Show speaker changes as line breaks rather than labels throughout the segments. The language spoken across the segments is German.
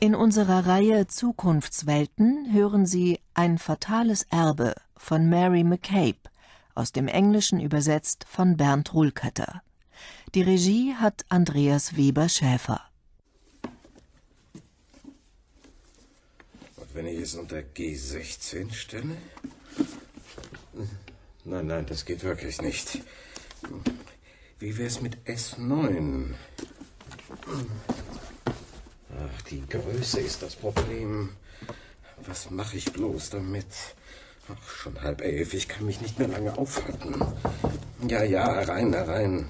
In unserer Reihe Zukunftswelten hören Sie Ein fatales Erbe von Mary McCabe, aus dem Englischen übersetzt von Bernd Rulketter. Die Regie hat Andreas Weber-Schäfer.
Und wenn ich es unter G16 stelle? Nein, das geht wirklich nicht. Wie wär's mit S9? Ach, die Größe ist das Problem. Was mache ich bloß damit? Ach, schon 10:30. Ich kann mich nicht mehr lange aufhalten. Ja, herein.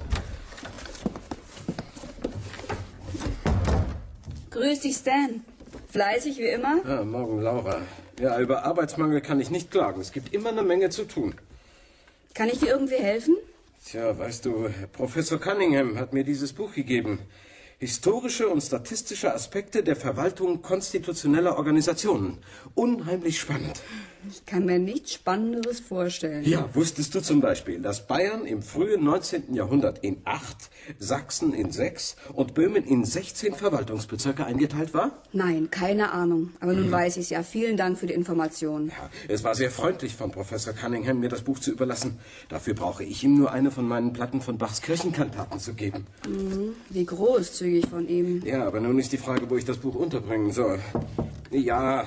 Grüß dich, Stan. Fleißig wie immer?
Ja, morgen, Laura. Ja, über Arbeitsmangel kann ich nicht klagen. Es gibt immer eine Menge zu tun.
Kann ich dir irgendwie helfen?
Tja, weißt du, Professor Cunningham hat mir dieses Buch gegeben. Historische und statistische Aspekte der Verwaltung konstitutioneller Organisationen. Unheimlich spannend.
Ich kann mir nichts Spannenderes vorstellen.
Ja, wusstest du zum Beispiel, dass Bayern im frühen 19. Jahrhundert in 8, Sachsen in 6 und Böhmen in 16 Verwaltungsbezirke eingeteilt war?
Nein, keine Ahnung. Aber nun weiß ich es ja. Vielen Dank für die Information.
Ja, es war sehr freundlich von Professor Cunningham, mir das Buch zu überlassen. Dafür brauche ich ihm nur eine von meinen Platten von Bachs Kirchenkantaten zu geben.
Wie großzügig von ihm.
Ja, aber nun ist die Frage, wo ich das Buch unterbringen soll. Ja.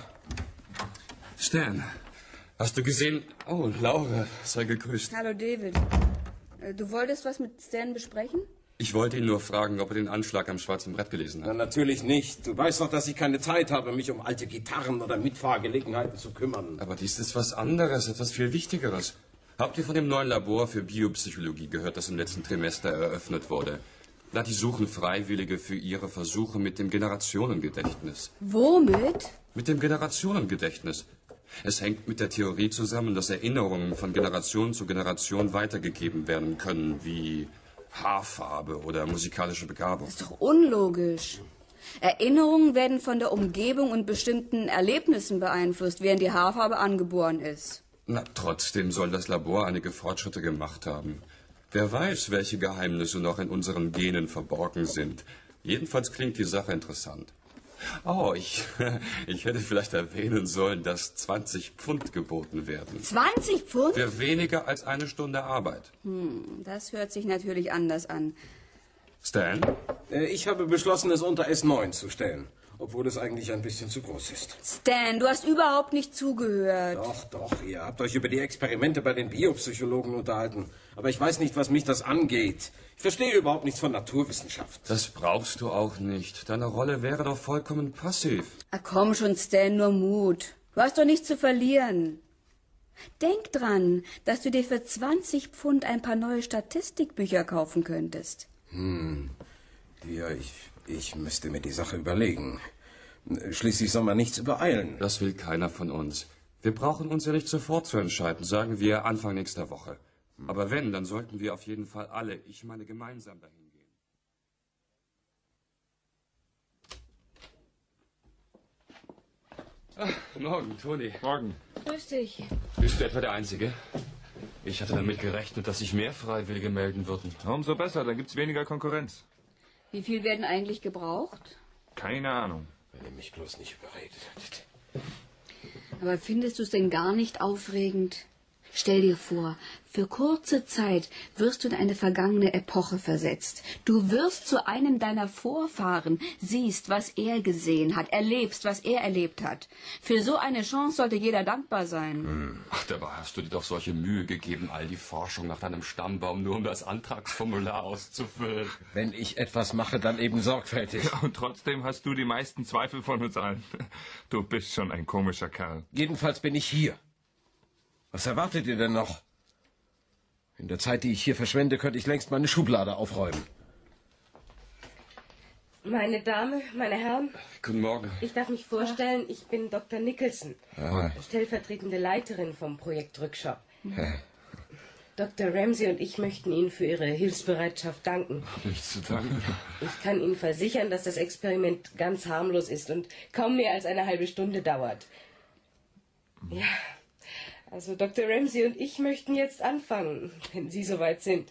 Stan, hast du gesehen? Oh, Laura, sei gegrüßt.
Hallo, David. Du wolltest was mit Stan besprechen?
Ich wollte ihn nur fragen, ob er den Anschlag am Schwarzen Brett gelesen hat.
Na, natürlich nicht. Du weißt doch, dass ich keine Zeit habe, mich um alte Gitarren oder Mitfahrgelegenheiten zu kümmern.
Aber dies ist was anderes, etwas viel Wichtigeres. Habt ihr von dem neuen Labor für Biopsychologie gehört, das im letzten Trimester eröffnet wurde? Na, die suchen Freiwillige für ihre Versuche mit dem Generationengedächtnis.
Womit?
Mit dem Generationengedächtnis. Es hängt mit der Theorie zusammen, dass Erinnerungen von Generation zu Generation weitergegeben werden können, wie Haarfarbe oder musikalische Begabung.
Das ist doch unlogisch. Erinnerungen werden von der Umgebung und bestimmten Erlebnissen beeinflusst, während die Haarfarbe angeboren ist.
Na, trotzdem soll das Labor einige Fortschritte gemacht haben. Wer weiß, welche Geheimnisse noch in unseren Genen verborgen sind. Jedenfalls klingt die Sache interessant. Oh, ich hätte vielleicht erwähnen sollen, dass 20 Pfund geboten werden.
20 Pfund?
Für weniger als eine Stunde Arbeit.
Das hört sich natürlich anders an.
Stan?
Ich habe beschlossen, es unter S9 zu stellen. Obwohl es eigentlich ein bisschen zu groß ist.
Stan, du hast überhaupt nicht zugehört.
Doch, ihr habt euch über die Experimente bei den Biopsychologen unterhalten. Aber ich weiß nicht, was mich das angeht. Ich verstehe überhaupt nichts von Naturwissenschaft.
Das brauchst du auch nicht. Deine Rolle wäre doch vollkommen passiv.
Ach komm schon, Stan, nur Mut. Du hast doch nichts zu verlieren. Denk dran, dass du dir für 20 Pfund ein paar neue Statistikbücher kaufen könntest.
Ja, ich müsste mir die Sache überlegen. Schließlich soll man nichts übereilen.
Das will keiner von uns. Wir brauchen uns ja nicht sofort zu entscheiden, sagen wir Anfang nächster Woche. Aber wenn, dann sollten wir auf jeden Fall alle, ich meine gemeinsam dahin gehen. Morgen, Toni.
Morgen.
Grüß dich.
Bist du etwa der Einzige? Ich hatte damit gerechnet, dass sich mehr Freiwillige melden würden.
Umso besser, dann gibt's weniger Konkurrenz.
Wie viel werden eigentlich gebraucht?
Keine Ahnung.
Wenn ihr mich bloß nicht überredet hättet.
Aber findest du es denn gar nicht aufregend? Stell dir vor, für kurze Zeit wirst du in eine vergangene Epoche versetzt. Du wirst zu einem deiner Vorfahren, siehst, was er gesehen hat, erlebst, was er erlebt hat. Für so eine Chance sollte jeder dankbar sein.
Ach, dabei hast du dir doch solche Mühe gegeben, all die Forschung nach deinem Stammbaum nur um das Antragsformular auszufüllen.
Wenn ich etwas mache, dann eben sorgfältig.
Ja, und trotzdem hast du die meisten Zweifel von uns allen. Du bist schon ein komischer Kerl.
Jedenfalls bin ich hier. Was erwartet ihr denn noch? In der Zeit, die ich hier verschwende, könnte ich längst meine Schublade aufräumen.
Meine Damen, meine Herren,
Guten Morgen.
ich darf mich vorstellen, ich bin Dr. Nicholson,
Ah.
stellvertretende Leiterin vom Projekt Rückschau. Dr. Ramsey und ich möchten Ihnen für Ihre Hilfsbereitschaft danken.
Nichts zu danken.
Ich kann Ihnen versichern, dass das Experiment ganz harmlos ist und kaum mehr als eine halbe Stunde dauert. Ja, also Dr. Ramsey und ich möchten jetzt anfangen, wenn Sie soweit sind.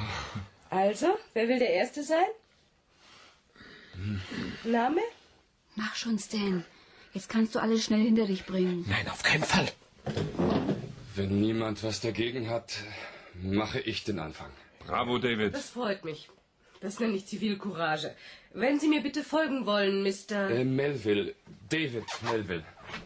Also, wer will der Erste sein? Name?
Mach schon, Stan. Jetzt kannst du alles schnell hinter dich bringen.
Nein, auf keinen Fall.
Wenn niemand was dagegen hat, mache ich den Anfang.
Bravo, David.
Das freut mich. Das nenne ich Zivilcourage. Wenn Sie mir bitte folgen wollen, Mr.
Melville. David Melville.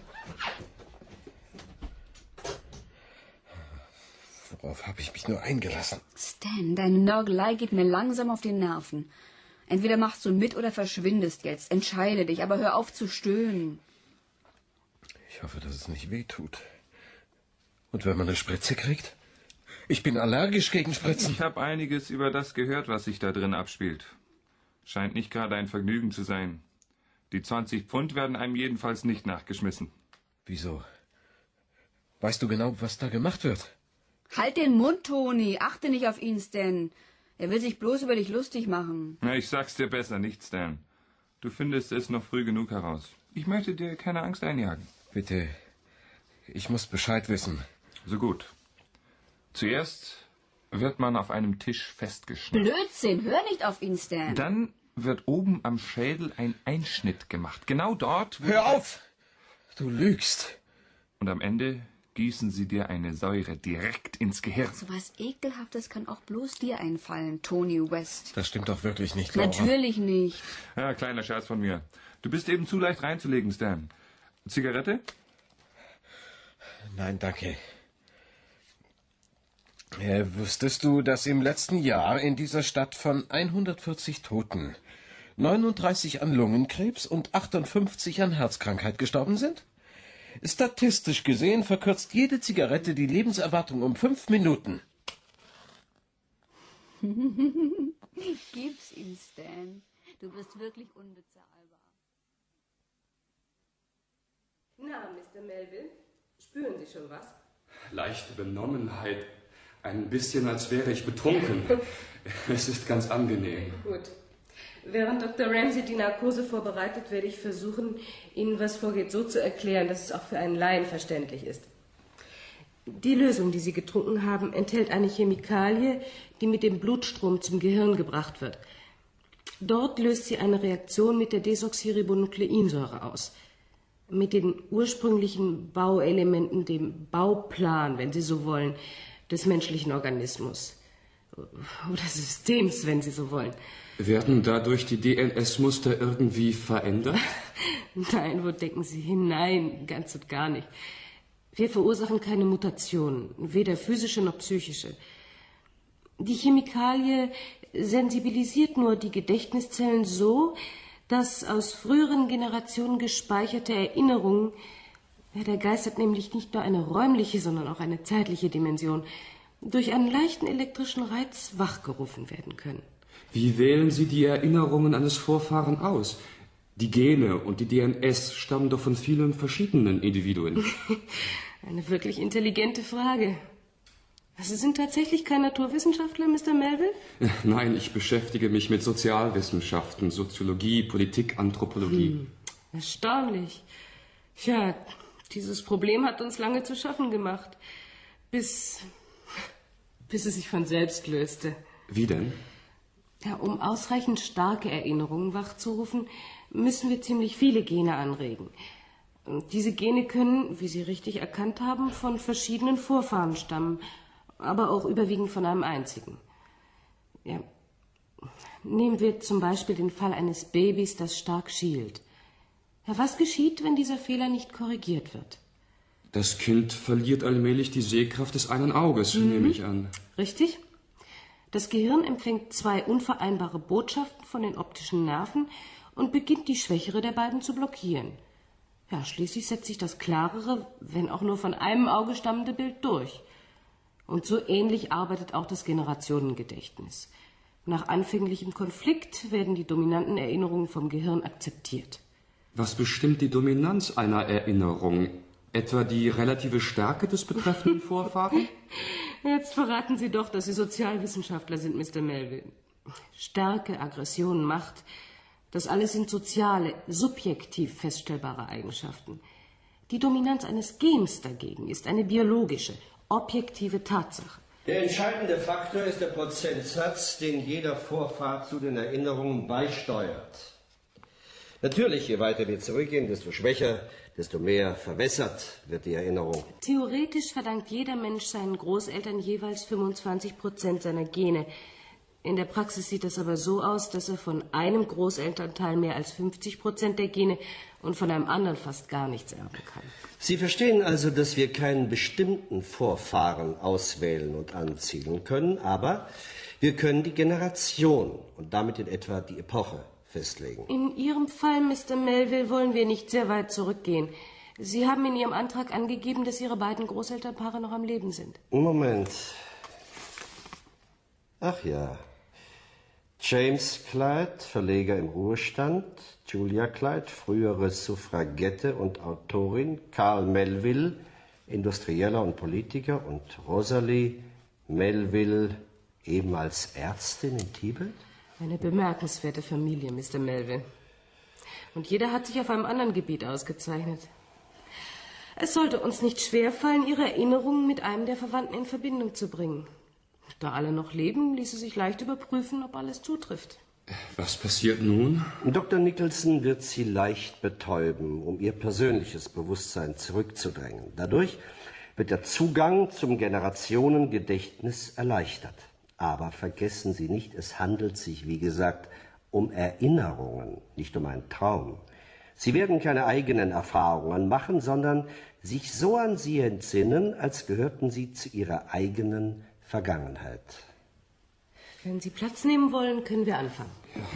Worauf habe ich mich nur eingelassen?
Stan, deine Nörgelei geht mir langsam auf die Nerven. Entweder machst du mit oder verschwindest jetzt. Entscheide dich, aber hör auf zu stöhnen.
Ich hoffe, dass es nicht weh tut. Und wenn man eine Spritze kriegt? Ich bin allergisch gegen Spritzen.
Ich habe einiges über das gehört, was sich da drin abspielt. Scheint nicht gerade ein Vergnügen zu sein. Die 20 Pfund werden einem jedenfalls nicht nachgeschmissen.
Wieso? Weißt du genau, was da gemacht wird?
Halt den Mund, Toni. Achte nicht auf ihn, Stan. Er will sich bloß über dich lustig machen.
Na, ich sag's dir besser nicht, Stan. Du findest es noch früh genug heraus. Ich möchte dir keine Angst einjagen.
Bitte, ich muss Bescheid wissen.
So gut. Zuerst wird man auf einem Tisch festgeschnitten.
Blödsinn, hör nicht auf ihn, Stan.
Dann wird oben am Schädel ein Einschnitt gemacht. Genau dort, wo...
Hör auf! Du lügst.
Und am Ende gießen sie dir eine Säure direkt ins Gehirn.
So was Ekelhaftes kann auch bloß dir einfallen, Tony West.
Das stimmt doch wirklich nicht, Laura.
Natürlich nicht.
Ja, kleiner Scherz von mir. Du bist eben zu leicht reinzulegen, Stan. Zigarette?
Nein, danke. Wusstest du, dass im letzten Jahr in dieser Stadt von 140 Toten 39 an Lungenkrebs und 58 an Herzkrankheit gestorben sind? Statistisch gesehen verkürzt jede Zigarette die Lebenserwartung um 5 Minuten.
Gib's ihm, Stan. Du bist wirklich unbezahlbar.
Na, Mr. Melville, spüren Sie schon was?
Leichte Benommenheit. Ein bisschen, als wäre ich betrunken. Es ist ganz angenehm.
Gut. Während Dr. Ramsey die Narkose vorbereitet, werde ich versuchen, Ihnen, was vorgeht, so zu erklären, dass es auch für einen Laien verständlich ist. Die Lösung, die Sie getrunken haben, enthält eine Chemikalie, die mit dem Blutstrom zum Gehirn gebracht wird. Dort löst sie eine Reaktion mit der Desoxyribonukleinsäure aus. Mit den ursprünglichen Bauelementen, dem Bauplan, wenn Sie so wollen, des menschlichen Organismus. Oder Systems, wenn Sie so wollen.
Werden dadurch die DNS-Muster irgendwie verändert?
Nein, wo denken Sie hin? Nein, ganz und gar nicht. Wir verursachen keine Mutationen, weder physische noch psychische. Die Chemikalie sensibilisiert nur die Gedächtniszellen so, dass aus früheren Generationen gespeicherte Erinnerungen, der Geist hat nämlich nicht nur eine räumliche, sondern auch eine zeitliche Dimension, durch einen leichten elektrischen Reiz wachgerufen werden können.
Wie wählen Sie die Erinnerungen eines Vorfahren aus? Die Gene und die DNS stammen doch von vielen verschiedenen Individuen.
Eine wirklich intelligente Frage. Sie sind tatsächlich kein Naturwissenschaftler, Mr. Melville?
Nein, ich beschäftige mich mit Sozialwissenschaften, Soziologie, Politik, Anthropologie.
Erstaunlich. Tja, dieses Problem hat uns lange zu schaffen gemacht, bis es sich von selbst löste.
Wie denn?
Ja, um ausreichend starke Erinnerungen wachzurufen, müssen wir ziemlich viele Gene anregen. Und diese Gene können, wie Sie richtig erkannt haben, von verschiedenen Vorfahren stammen, aber auch überwiegend von einem einzigen. Ja. Nehmen wir zum Beispiel den Fall eines Babys, das stark schielt. Ja, was geschieht, wenn dieser Fehler nicht korrigiert wird?
Das Kind verliert allmählich die Sehkraft des einen Auges, nehme ich an.
Richtig. Das Gehirn empfängt 2 unvereinbare Botschaften von den optischen Nerven und beginnt die schwächere der beiden zu blockieren. Ja, schließlich setzt sich das klarere, wenn auch nur von einem Auge stammende Bild durch. Und so ähnlich arbeitet auch das Generationengedächtnis. Nach anfänglichem Konflikt werden die dominanten Erinnerungen vom Gehirn akzeptiert.
Was bestimmt die Dominanz einer Erinnerung? Etwa die relative Stärke des betreffenden Vorfahren?
Jetzt verraten Sie doch, dass Sie Sozialwissenschaftler sind, Mr. Melville. Stärke, Aggression, Macht, das alles sind soziale, subjektiv feststellbare Eigenschaften. Die Dominanz eines Gens dagegen ist eine biologische, objektive Tatsache.
Der entscheidende Faktor ist der Prozentsatz, den jeder Vorfahr zu den Erinnerungen beisteuert.
Natürlich, je weiter wir zurückgehen, desto schwächer, desto mehr verwässert wird die Erinnerung.
Theoretisch verdankt jeder Mensch seinen Großeltern jeweils 25% seiner Gene. In der Praxis sieht das aber so aus, dass er von einem Großelternteil mehr als 50% der Gene und von einem anderen fast gar nichts erben kann.
Sie verstehen also, dass wir keinen bestimmten Vorfahren auswählen und anziehen können, aber wir können die Generation und damit in etwa die Epoche festlegen.
In Ihrem Fall, Mr. Melville, wollen wir nicht sehr weit zurückgehen. Sie haben in Ihrem Antrag angegeben, dass Ihre beiden Großelternpaare noch am Leben sind.
Moment. Ach ja. James Clyde, Verleger im Ruhestand, Julia Clyde, frühere Suffragette und Autorin, Carl Melville, Industrieller und Politiker und Rosalie Melville, ehemals Ärztin in Tibet?
Eine bemerkenswerte Familie, Mr. Melville. Und jeder hat sich auf einem anderen Gebiet ausgezeichnet. Es sollte uns nicht schwerfallen, Ihre Erinnerungen mit einem der Verwandten in Verbindung zu bringen. Da alle noch leben, ließe sich leicht überprüfen, ob alles zutrifft.
Was passiert nun?
Dr. Nicholson wird Sie leicht betäuben, um Ihr persönliches Bewusstsein zurückzudrängen. Dadurch wird der Zugang zum Generationengedächtnis erleichtert. Aber vergessen Sie nicht, es handelt sich, wie gesagt, um Erinnerungen, nicht um einen Traum. Sie werden keine eigenen Erfahrungen machen, sondern sich so an sie entsinnen, als gehörten sie zu Ihrer eigenen Vergangenheit.
Wenn Sie Platz nehmen wollen, können wir anfangen.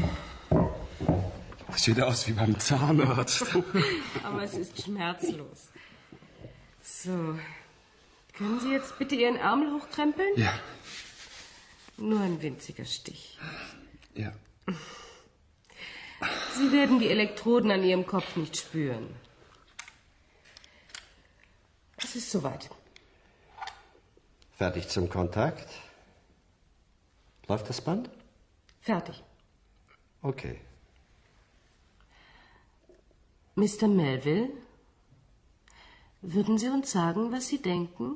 Das sieht aus wie beim Zahnarzt.
Aber es ist schmerzlos. So. Können Sie jetzt bitte Ihren Ärmel hochkrempeln?
Ja.
Nur ein winziger Stich.
Ja.
Sie werden die Elektroden an Ihrem Kopf nicht spüren. Es ist soweit.
Fertig zum Kontakt? Läuft das Band?
Fertig.
Okay.
Mr. Melville, würden Sie uns sagen, was Sie denken?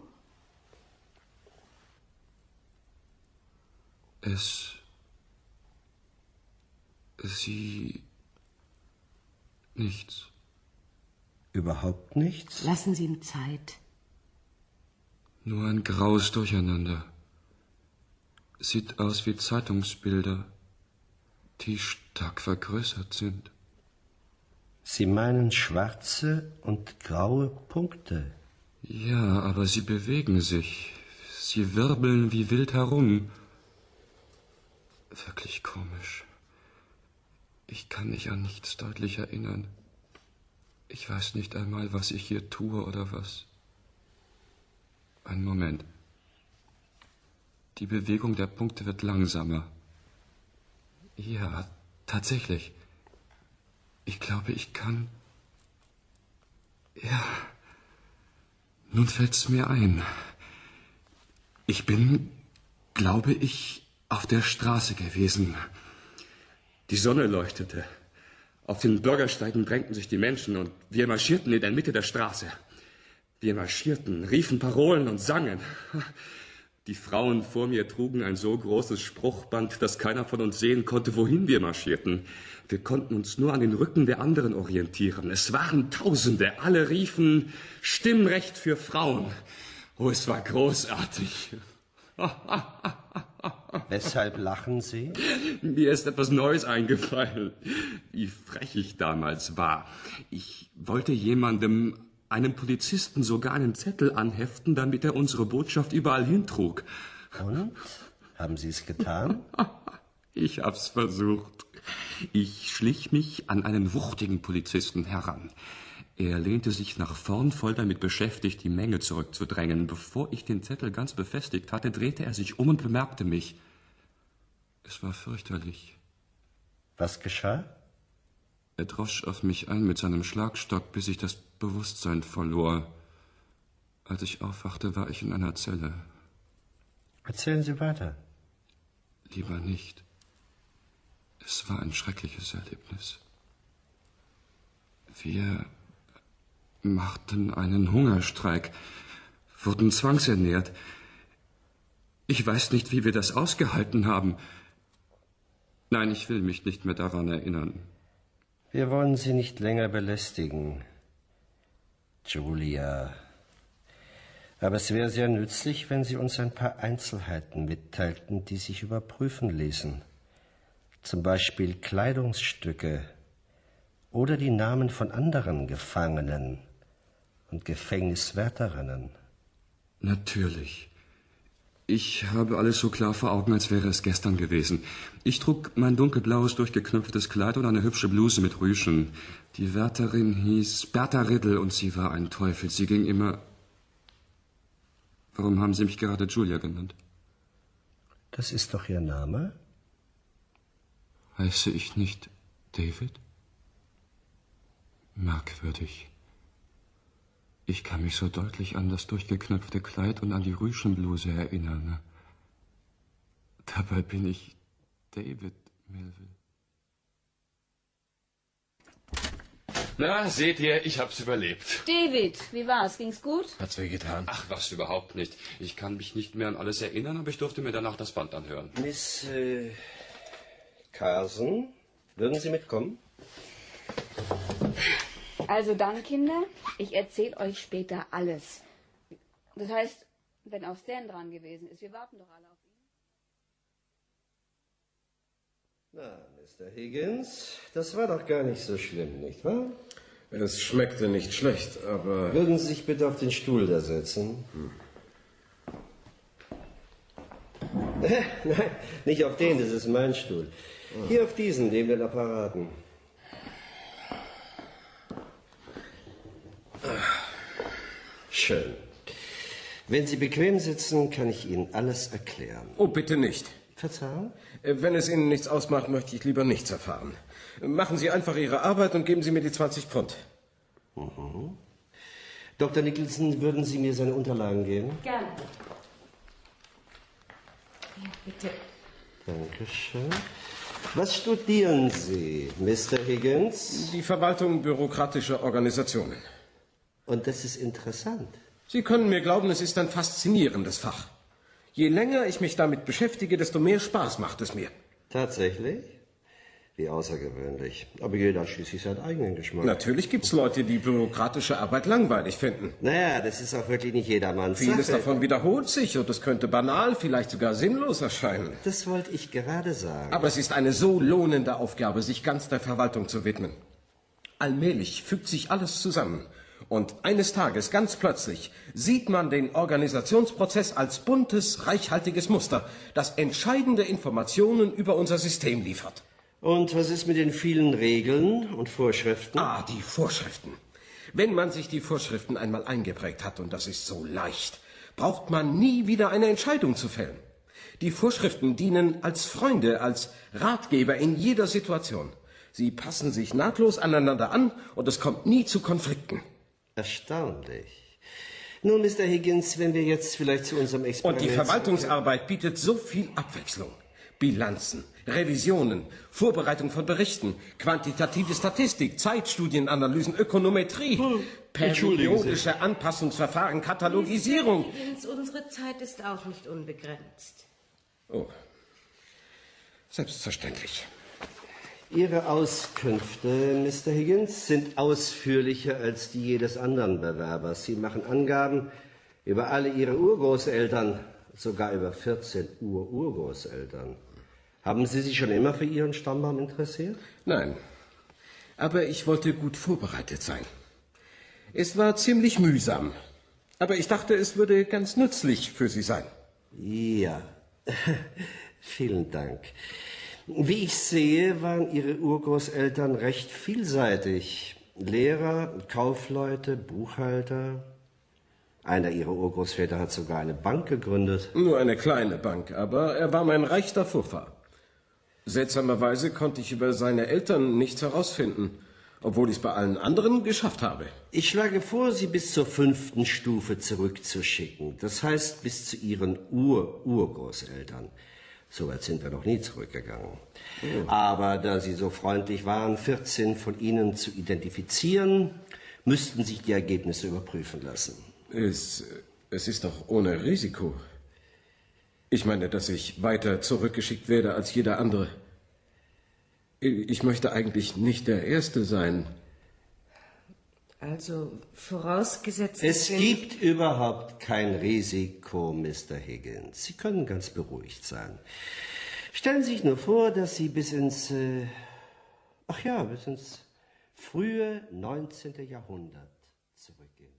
Sie... nichts.
Überhaupt nichts?
Lassen Sie ihm Zeit.
Nur ein graues Durcheinander. Sieht aus wie Zeitungsbilder, die stark vergrößert sind.
Sie meinen schwarze und graue Punkte?
Ja, aber sie bewegen sich. Sie wirbeln wie wild herum. Wirklich komisch. Ich kann mich an nichts deutlich erinnern. Ich weiß nicht einmal, was ich hier tue oder was. Einen Moment. Die Bewegung der Punkte wird langsamer. Ja, tatsächlich. Ich glaube, ich kann... Ja, nun fällt's mir ein. Ich bin, glaube ich, auf der Straße gewesen. Die Sonne leuchtete. Auf den Bürgersteigen drängten sich die Menschen und wir marschierten in der Mitte der Straße. Wir marschierten, riefen Parolen und sangen. Die Frauen vor mir trugen ein so großes Spruchband, dass keiner von uns sehen konnte, wohin wir marschierten. Wir konnten uns nur an den Rücken der anderen orientieren. Es waren Tausende, alle riefen Stimmrecht für Frauen. Oh, es war großartig.
Weshalb lachen Sie?
Mir ist etwas Neues eingefallen, wie frech ich damals war. Ich wollte jemandem, einem Polizisten, sogar einen Zettel anheften, damit er unsere Botschaft überall hintrug.
Und? Haben Sie es getan?
Ich hab's versucht. Ich schlich mich an einen wuchtigen Polizisten heran. Er lehnte sich nach vorn, voll damit beschäftigt, die Menge zurückzudrängen. Bevor ich den Zettel ganz befestigt hatte, drehte er sich um und bemerkte mich. Es war fürchterlich.
Was geschah?
Er drosch auf mich ein mit seinem Schlagstock, bis ich das Bewusstsein verlor. Als ich aufwachte, war ich in einer Zelle.
Erzählen Sie weiter.
Lieber nicht. Es war ein schreckliches Erlebnis. Wir machten einen Hungerstreik, wurden zwangsernährt. Ich weiß nicht, wie wir das ausgehalten haben. Nein, ich will mich nicht mehr daran erinnern.
Wir wollen Sie nicht länger belästigen, Julia. Aber es wäre sehr nützlich, wenn Sie uns ein paar Einzelheiten mitteilten, die sich überprüfen ließen. Zum Beispiel Kleidungsstücke oder die Namen von anderen Gefangenen und Gefängniswärterinnen.
Natürlich. Ich habe alles so klar vor Augen, als wäre es gestern gewesen. Ich trug mein dunkelblaues, durchgeknöpftes Kleid und eine hübsche Bluse mit Rüschen. Die Wärterin hieß Bertha Riddle und sie war ein Teufel. Sie ging immer... Warum haben Sie mich gerade Julia genannt?
Das ist doch Ihr Name?
Heiße ich nicht David? Merkwürdig. Ich kann mich so deutlich an das durchgeknöpfte Kleid und an die Rüschenbluse erinnern. Dabei bin ich David Melville. Na, seht ihr, ich hab's überlebt.
David, wie war's? Ging's gut?
Hat's weh getan?
Ach, was, überhaupt nicht. Ich kann mich nicht mehr an alles erinnern, aber ich durfte mir danach das Band anhören.
Miss Carson, würden Sie mitkommen?
Also dann, Kinder, ich erzähle euch später alles. Das heißt, wenn auch Stan dran gewesen ist. Wir warten doch alle auf ihn.
Na, Mr. Higgins, das war doch gar nicht so schlimm, nicht wahr?
Es schmeckte nicht schlecht, aber...
Würden Sie sich bitte auf den Stuhl da setzen? Nein, nicht auf den, das ist mein Stuhl. Hier auf diesen, neben den Apparaten. Schön. Wenn Sie bequem sitzen, kann ich Ihnen alles erklären.
Oh, bitte nicht.
Verzeihung?
Wenn es Ihnen nichts ausmacht, möchte ich lieber nichts erfahren. Machen Sie einfach Ihre Arbeit und geben Sie mir die 20 Pfund.
Mhm. Dr. Nicholson, würden Sie mir seine Unterlagen geben?
Gerne. Ja, bitte.
Dankeschön. Was studieren Sie, Mr. Higgins?
Die Verwaltung bürokratischer Organisationen.
Und das ist interessant.
Sie können mir glauben, es ist ein faszinierendes Fach. Je länger ich mich damit beschäftige, desto mehr Spaß macht es mir.
Tatsächlich? Wie außergewöhnlich. Aber jeder hat schließlich seinen eigenen Geschmack.
Natürlich gibt's Leute, die bürokratische Arbeit langweilig finden.
Naja, das ist auch wirklich nicht jedermanns Sache.
Vieles davon wiederholt sich und es könnte banal, vielleicht sogar sinnlos erscheinen.
Das wollte ich gerade sagen.
Aber es ist eine so lohnende Aufgabe, sich ganz der Verwaltung zu widmen. Allmählich fügt sich alles zusammen. Und eines Tages, ganz plötzlich, sieht man den Organisationsprozess als buntes, reichhaltiges Muster, das entscheidende Informationen über unser System liefert.
Und was ist mit den vielen Regeln und Vorschriften?
Ah, die Vorschriften. Wenn man sich die Vorschriften einmal eingeprägt hat, und das ist so leicht, braucht man nie wieder eine Entscheidung zu fällen. Die Vorschriften dienen als Freunde, als Ratgeber in jeder Situation. Sie passen sich nahtlos aneinander an und es kommt nie zu Konflikten.
Erstaunlich. Nun, Mr. Higgins, wenn wir jetzt vielleicht zu unserem Experiment...
Und die Verwaltungsarbeit bietet so viel Abwechslung. Bilanzen, Revisionen, Vorbereitung von Berichten, quantitative Statistik, Zeitstudienanalysen, Ökonometrie, periodische Anpassungsverfahren, Katalogisierung.
Mr. Higgins, unsere Zeit ist auch nicht unbegrenzt.
Oh, selbstverständlich.
Ihre Auskünfte, Mr. Higgins, sind ausführlicher als die jedes anderen Bewerbers. Sie machen Angaben über alle Ihre Urgroßeltern, sogar über 14 Urgroßeltern. Haben Sie sich schon immer für Ihren Stammbaum interessiert?
Nein, aber ich wollte gut vorbereitet sein. Es war ziemlich mühsam, aber ich dachte, es würde ganz nützlich für Sie sein.
Ja, vielen Dank. Wie ich sehe, waren Ihre Urgroßeltern recht vielseitig. Lehrer, Kaufleute, Buchhalter. Einer Ihrer Urgroßväter hat sogar eine Bank gegründet.
Nur eine kleine Bank, aber er war mein reichster Vorfahr. Seltsamerweise konnte ich über seine Eltern nichts herausfinden, obwohl ich es bei allen anderen geschafft habe.
Ich schlage vor, Sie bis zur 5. Stufe zurückzuschicken. Das heißt, bis zu Ihren Urgroßeltern. So weit sind wir noch nie zurückgegangen. Oh. Aber da Sie so freundlich waren, 14 von Ihnen zu identifizieren, müssten sich die Ergebnisse überprüfen lassen.
Es ist doch ohne Risiko. Ich meine, dass ich weiter zurückgeschickt werde als jeder andere. Ich möchte eigentlich nicht der Erste sein.
Also, vorausgesetzt...
Es gibt überhaupt kein Risiko, Mr. Higgins. Sie können ganz beruhigt sein. Stellen Sie sich nur vor, dass Sie bis ins frühe 19. Jahrhundert zurückgehen.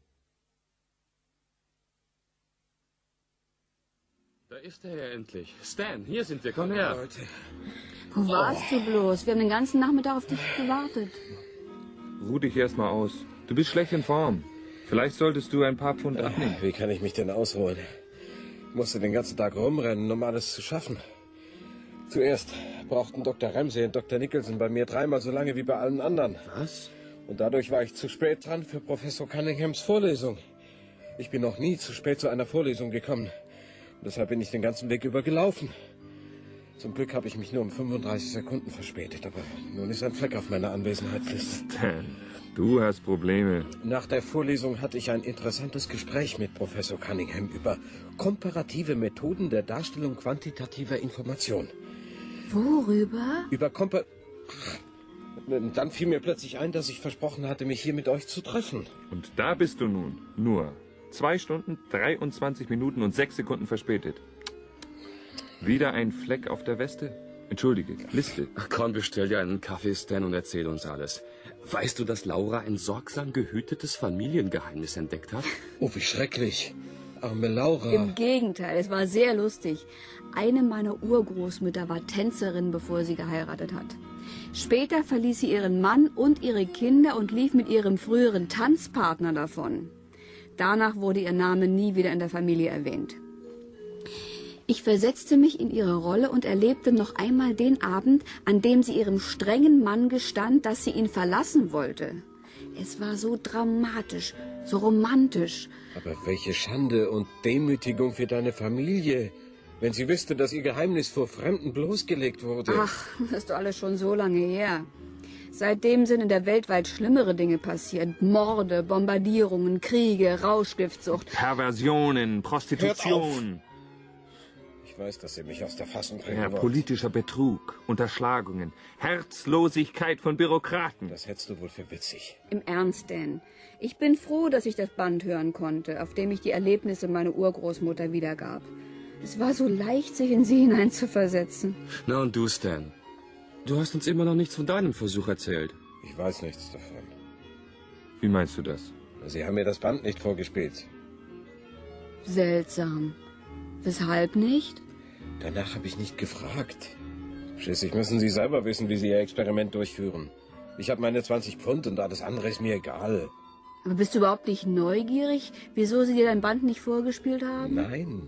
Da ist er ja endlich. Stan, hier sind wir, komm her.
Leute.
Wo warst du bloß? Wir haben den ganzen Nachmittag auf dich gewartet.
Ruh dich erst mal aus. Du bist schlecht in Form. Vielleicht solltest du ein paar Pfund abnehmen.
Wie kann ich mich denn ausruhen? Ich musste den ganzen Tag rumrennen, um alles zu schaffen. Zuerst brauchten Dr. Ramsey und Dr. Nicholson bei mir 3-mal so lange wie bei allen anderen.
Was?
Und dadurch war ich zu spät dran für Professor Cunninghams Vorlesung. Ich bin noch nie zu spät zu einer Vorlesung gekommen. Und deshalb bin ich den ganzen Weg über gelaufen. Zum Glück habe ich mich nur um 35 Sekunden verspätet, aber nun ist ein Fleck auf meiner Anwesenheitsliste.
Stan, du hast Probleme.
Nach der Vorlesung hatte ich ein interessantes Gespräch mit Professor Cunningham über komparative Methoden der Darstellung quantitativer Information.
Worüber?
Über Dann fiel mir plötzlich ein, dass ich versprochen hatte, mich hier mit euch zu treffen.
Und da bist du nun. Nur 2 Stunden, 23 Minuten und 6 Sekunden verspätet. Wieder ein Fleck auf der Weste? Entschuldige, Liste.
Komm, bestell dir einen Kaffee, Stan, und erzähl uns alles. Weißt du, dass Laura ein sorgsam gehütetes Familiengeheimnis entdeckt hat?
Oh, wie schrecklich. Arme Laura.
Im Gegenteil, es war sehr lustig. Eine meiner Urgroßmütter war Tänzerin, bevor sie geheiratet hat. Später verließ sie ihren Mann und ihre Kinder und lief mit ihrem früheren Tanzpartner davon. Danach wurde ihr Name nie wieder in der Familie erwähnt. Ich versetzte mich in ihre Rolle und erlebte noch einmal den Abend, an dem sie ihrem strengen Mann gestand, dass sie ihn verlassen wollte. Es war so dramatisch, so romantisch.
Aber welche Schande und Demütigung für deine Familie, wenn sie wüsste, dass ihr Geheimnis vor Fremden bloßgelegt wurde.
Ach, das ist doch alles schon so lange her. Seitdem sind in der Welt weit schlimmere Dinge passiert. Morde, Bombardierungen, Kriege, Rauschgiftsucht.
Perversionen, Prostitution.
Ich weiß, dass ihr mich aus der Fassung bringen
Ja,
wollt.
politischer Betrug, Unterschlagungen, Herzlosigkeit von Bürokraten.
Das hältst du wohl für witzig.
Im Ernst, Dan. Ich bin froh, dass ich das Band hören konnte, auf dem ich die Erlebnisse meiner Urgroßmutter wiedergab. Es war so leicht, sich in sie hineinzuversetzen.
Na und du, Stan? Du hast uns immer noch nichts von deinem Versuch erzählt.
Ich weiß nichts davon.
Wie meinst du das?
Sie haben mir das Band nicht vorgespielt.
Seltsam. Weshalb nicht?
Danach habe ich nicht gefragt. Schließlich müssen Sie selber wissen, wie Sie Ihr Experiment durchführen. Ich habe meine 20 Pfund und alles andere ist mir egal.
Aber bist du überhaupt nicht neugierig, wieso sie dir dein Band nicht vorgespielt haben?
Nein.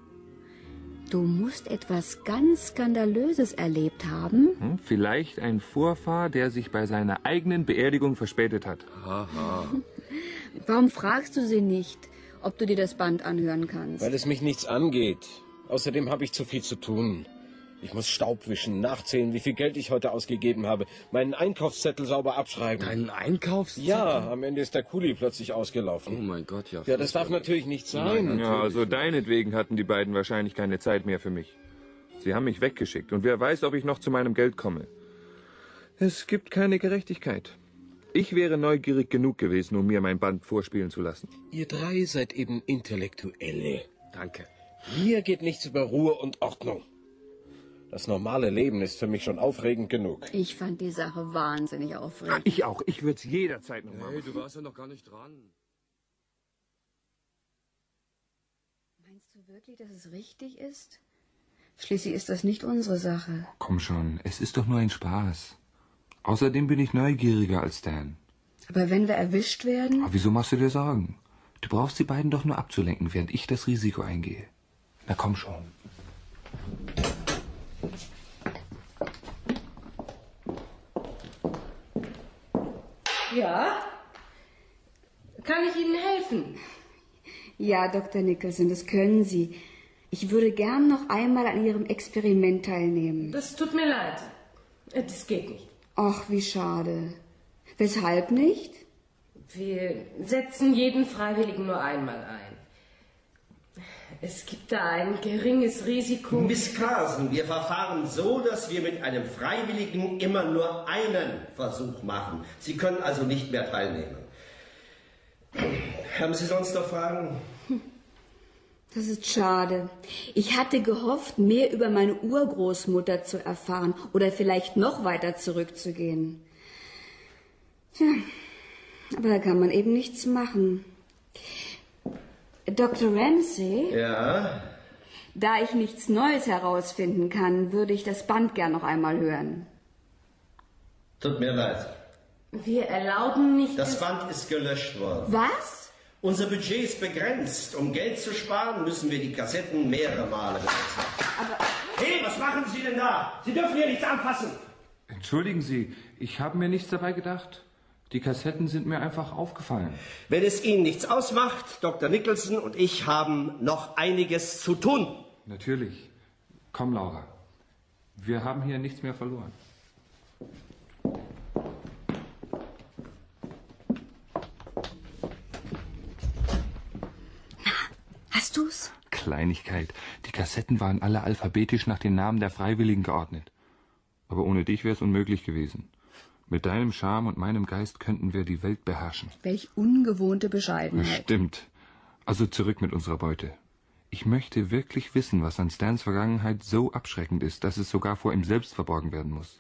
Du musst etwas ganz Skandalöses erlebt haben.
Vielleicht ein Vorfahr, der sich bei seiner eigenen Beerdigung verspätet hat.
Haha.
Warum fragst du sie nicht, ob du dir das Band anhören kannst?
Weil es mich nichts angeht. Außerdem habe ich zu viel zu tun. Ich muss Staub wischen, nachzählen, wie viel Geld ich heute ausgegeben habe, meinen Einkaufszettel sauber abschreiben.
Deinen Einkaufszettel?
Ja, am Ende ist der Kuli plötzlich
Oh
ausgelaufen.
mein Gott, ja.
Ja, das darf natürlich nicht sein.
Ja, also deinetwegen hatten die beiden wahrscheinlich keine Zeit mehr für mich. Sie haben mich weggeschickt und wer weiß, ob ich noch zu meinem Geld komme. Es gibt keine Gerechtigkeit. Ich wäre neugierig genug gewesen, um mir mein Band vorspielen zu lassen.
Ihr drei seid eben Intellektuelle.
Danke.
Mir geht nichts über Ruhe und Ordnung. Das normale Leben ist für mich schon aufregend genug.
Ich fand die Sache wahnsinnig aufregend.
Ich auch. Ich würde es jederzeit noch machen.
Hey, du warst ja noch gar nicht dran.
Meinst du wirklich, dass es richtig ist? Schließlich ist das nicht unsere Sache.
Komm schon, es ist doch nur ein Spaß. Außerdem bin ich neugieriger als Dan.
Aber wenn wir erwischt werden?
Aber wieso machst du dir Sorgen? Du brauchst die beiden doch nur abzulenken, während ich das Risiko eingehe. Na komm schon.
Ja? Kann ich Ihnen helfen?
Ja, Dr. Nicholson, das können Sie. Ich würde gern noch einmal an Ihrem Experiment teilnehmen.
Das tut mir leid. Das geht nicht.
Ach, wie schade. Weshalb nicht?
Wir setzen jeden Freiwilligen nur einmal ein. Es gibt da ein geringes Risiko.
Miss Carson, wir verfahren so, dass wir mit einem Freiwilligen immer nur einen Versuch machen. Sie können also nicht mehr teilnehmen. Haben Sie sonst noch Fragen?
Das ist schade. Ich hatte gehofft, mehr über meine Urgroßmutter zu erfahren oder vielleicht noch weiter zurückzugehen. Tja, aber da kann man eben nichts machen. Dr. Ramsey?
Ja?
Da ich nichts Neues herausfinden kann, würde ich das Band gern noch einmal hören.
Tut mir leid.
Wir erlauben nicht...
Das Band ist gelöscht worden.
Was?
Unser Budget ist begrenzt. Um Geld zu sparen, müssen wir die Kassetten mehrere Male benutzen.
Aber...
Hey, was machen Sie denn da? Sie dürfen hier nichts anfassen.
Entschuldigen Sie, ich habe mir nichts dabei gedacht. Die Kassetten sind mir einfach aufgefallen.
Wenn es Ihnen nichts ausmacht, Dr. Nicholson und ich haben noch einiges zu tun.
Natürlich. Komm, Laura. Wir haben hier nichts mehr verloren.
Hast du's?
Kleinigkeit. Die Kassetten waren alle alphabetisch nach den Namen der Freiwilligen geordnet. Aber ohne dich wäre es unmöglich gewesen. Mit deinem Charme und meinem Geist könnten wir die Welt beherrschen.
Welch ungewohnte Bescheidenheit.
Stimmt. Also zurück mit unserer Beute. Ich möchte wirklich wissen, was an Stans Vergangenheit so abschreckend ist, dass es sogar vor ihm selbst verborgen werden muss.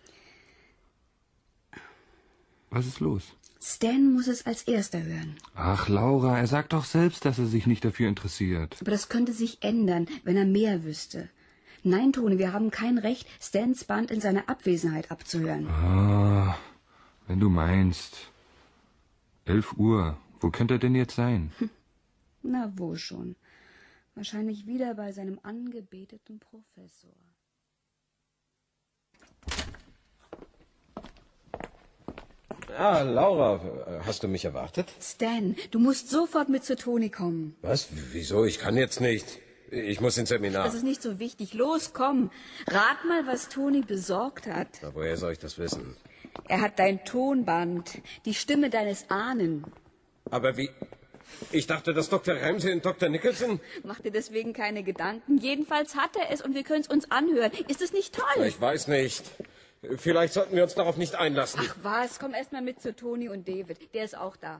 Was ist los?
Stan muss es als Erster hören.
Ach, Laura, er sagt doch selbst, dass er sich nicht dafür interessiert.
Aber das könnte sich ändern, wenn er mehr wüsste. Nein, Toni, wir haben kein Recht, Stans Band in seiner Abwesenheit abzuhören.
Ah, wenn du meinst. 11 Uhr. Wo könnte er denn jetzt sein?
Na, wo schon. Wahrscheinlich wieder bei seinem angebeteten Professor.
Ah, Laura, hast du mich erwartet?
Stan, du musst sofort mit zu Toni kommen.
Was? Wieso? Ich kann jetzt nicht. Ich muss ins Seminar.
Das ist nicht so wichtig. Los, komm. Rat mal, was Toni besorgt hat.
Na, woher soll ich das wissen?
Er hat dein Tonband, die Stimme deines Ahnen.
Aber wie... Ich dachte, dass Dr. Ramsey und Dr. Nicholson...
Mach dir deswegen keine Gedanken. Jedenfalls hat er es und wir können es uns anhören. Ist es nicht toll?
Ich weiß nicht. Vielleicht sollten wir uns darauf nicht einlassen.
Ach was, komm erst mal mit zu Toni und David. Der ist auch da.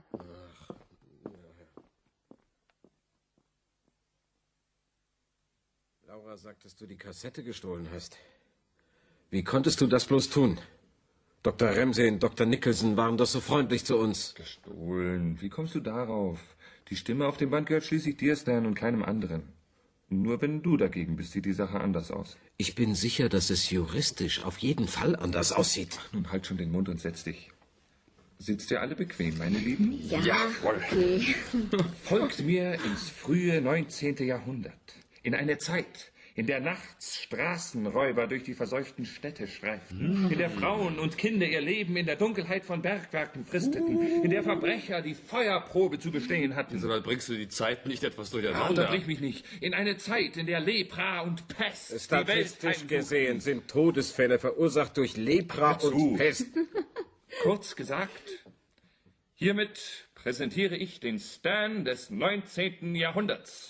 Laura sagt, dass du die Kassette gestohlen hast. Wie konntest du das bloß tun? Dr. Ramsey und Dr. Nicholson waren doch so freundlich zu uns.
Gestohlen? Wie kommst du darauf? Die Stimme auf dem Band gehört schließlich dir, Stan, und keinem anderen. Nur wenn du dagegen bist, sieht die Sache anders aus.
Ich bin sicher, dass es juristisch auf jeden Fall anders aussieht.
Nun halt schon den Mund und setz dich. Sitzt ihr alle bequem, meine Lieben?
Ja,
Jawohl.
okay.
Folgt mir ins frühe 19. Jahrhundert. In eine Zeit, in der nachts Straßenräuber durch die verseuchten Städte streiften, in der Frauen und Kinder ihr Leben in der Dunkelheit von Bergwerken fristeten, in der Verbrecher die Feuerprobe zu bestehen hatten.
Aber bringst du die Zeit nicht etwas durcheinander?
Unterbrich mich nicht. In eine Zeit, in der Lepra und Pest
Statistisch gesehen sind Todesfälle verursacht durch Lepra und Pest.
Kurz gesagt, hiermit präsentiere ich den Stan des 19. Jahrhunderts.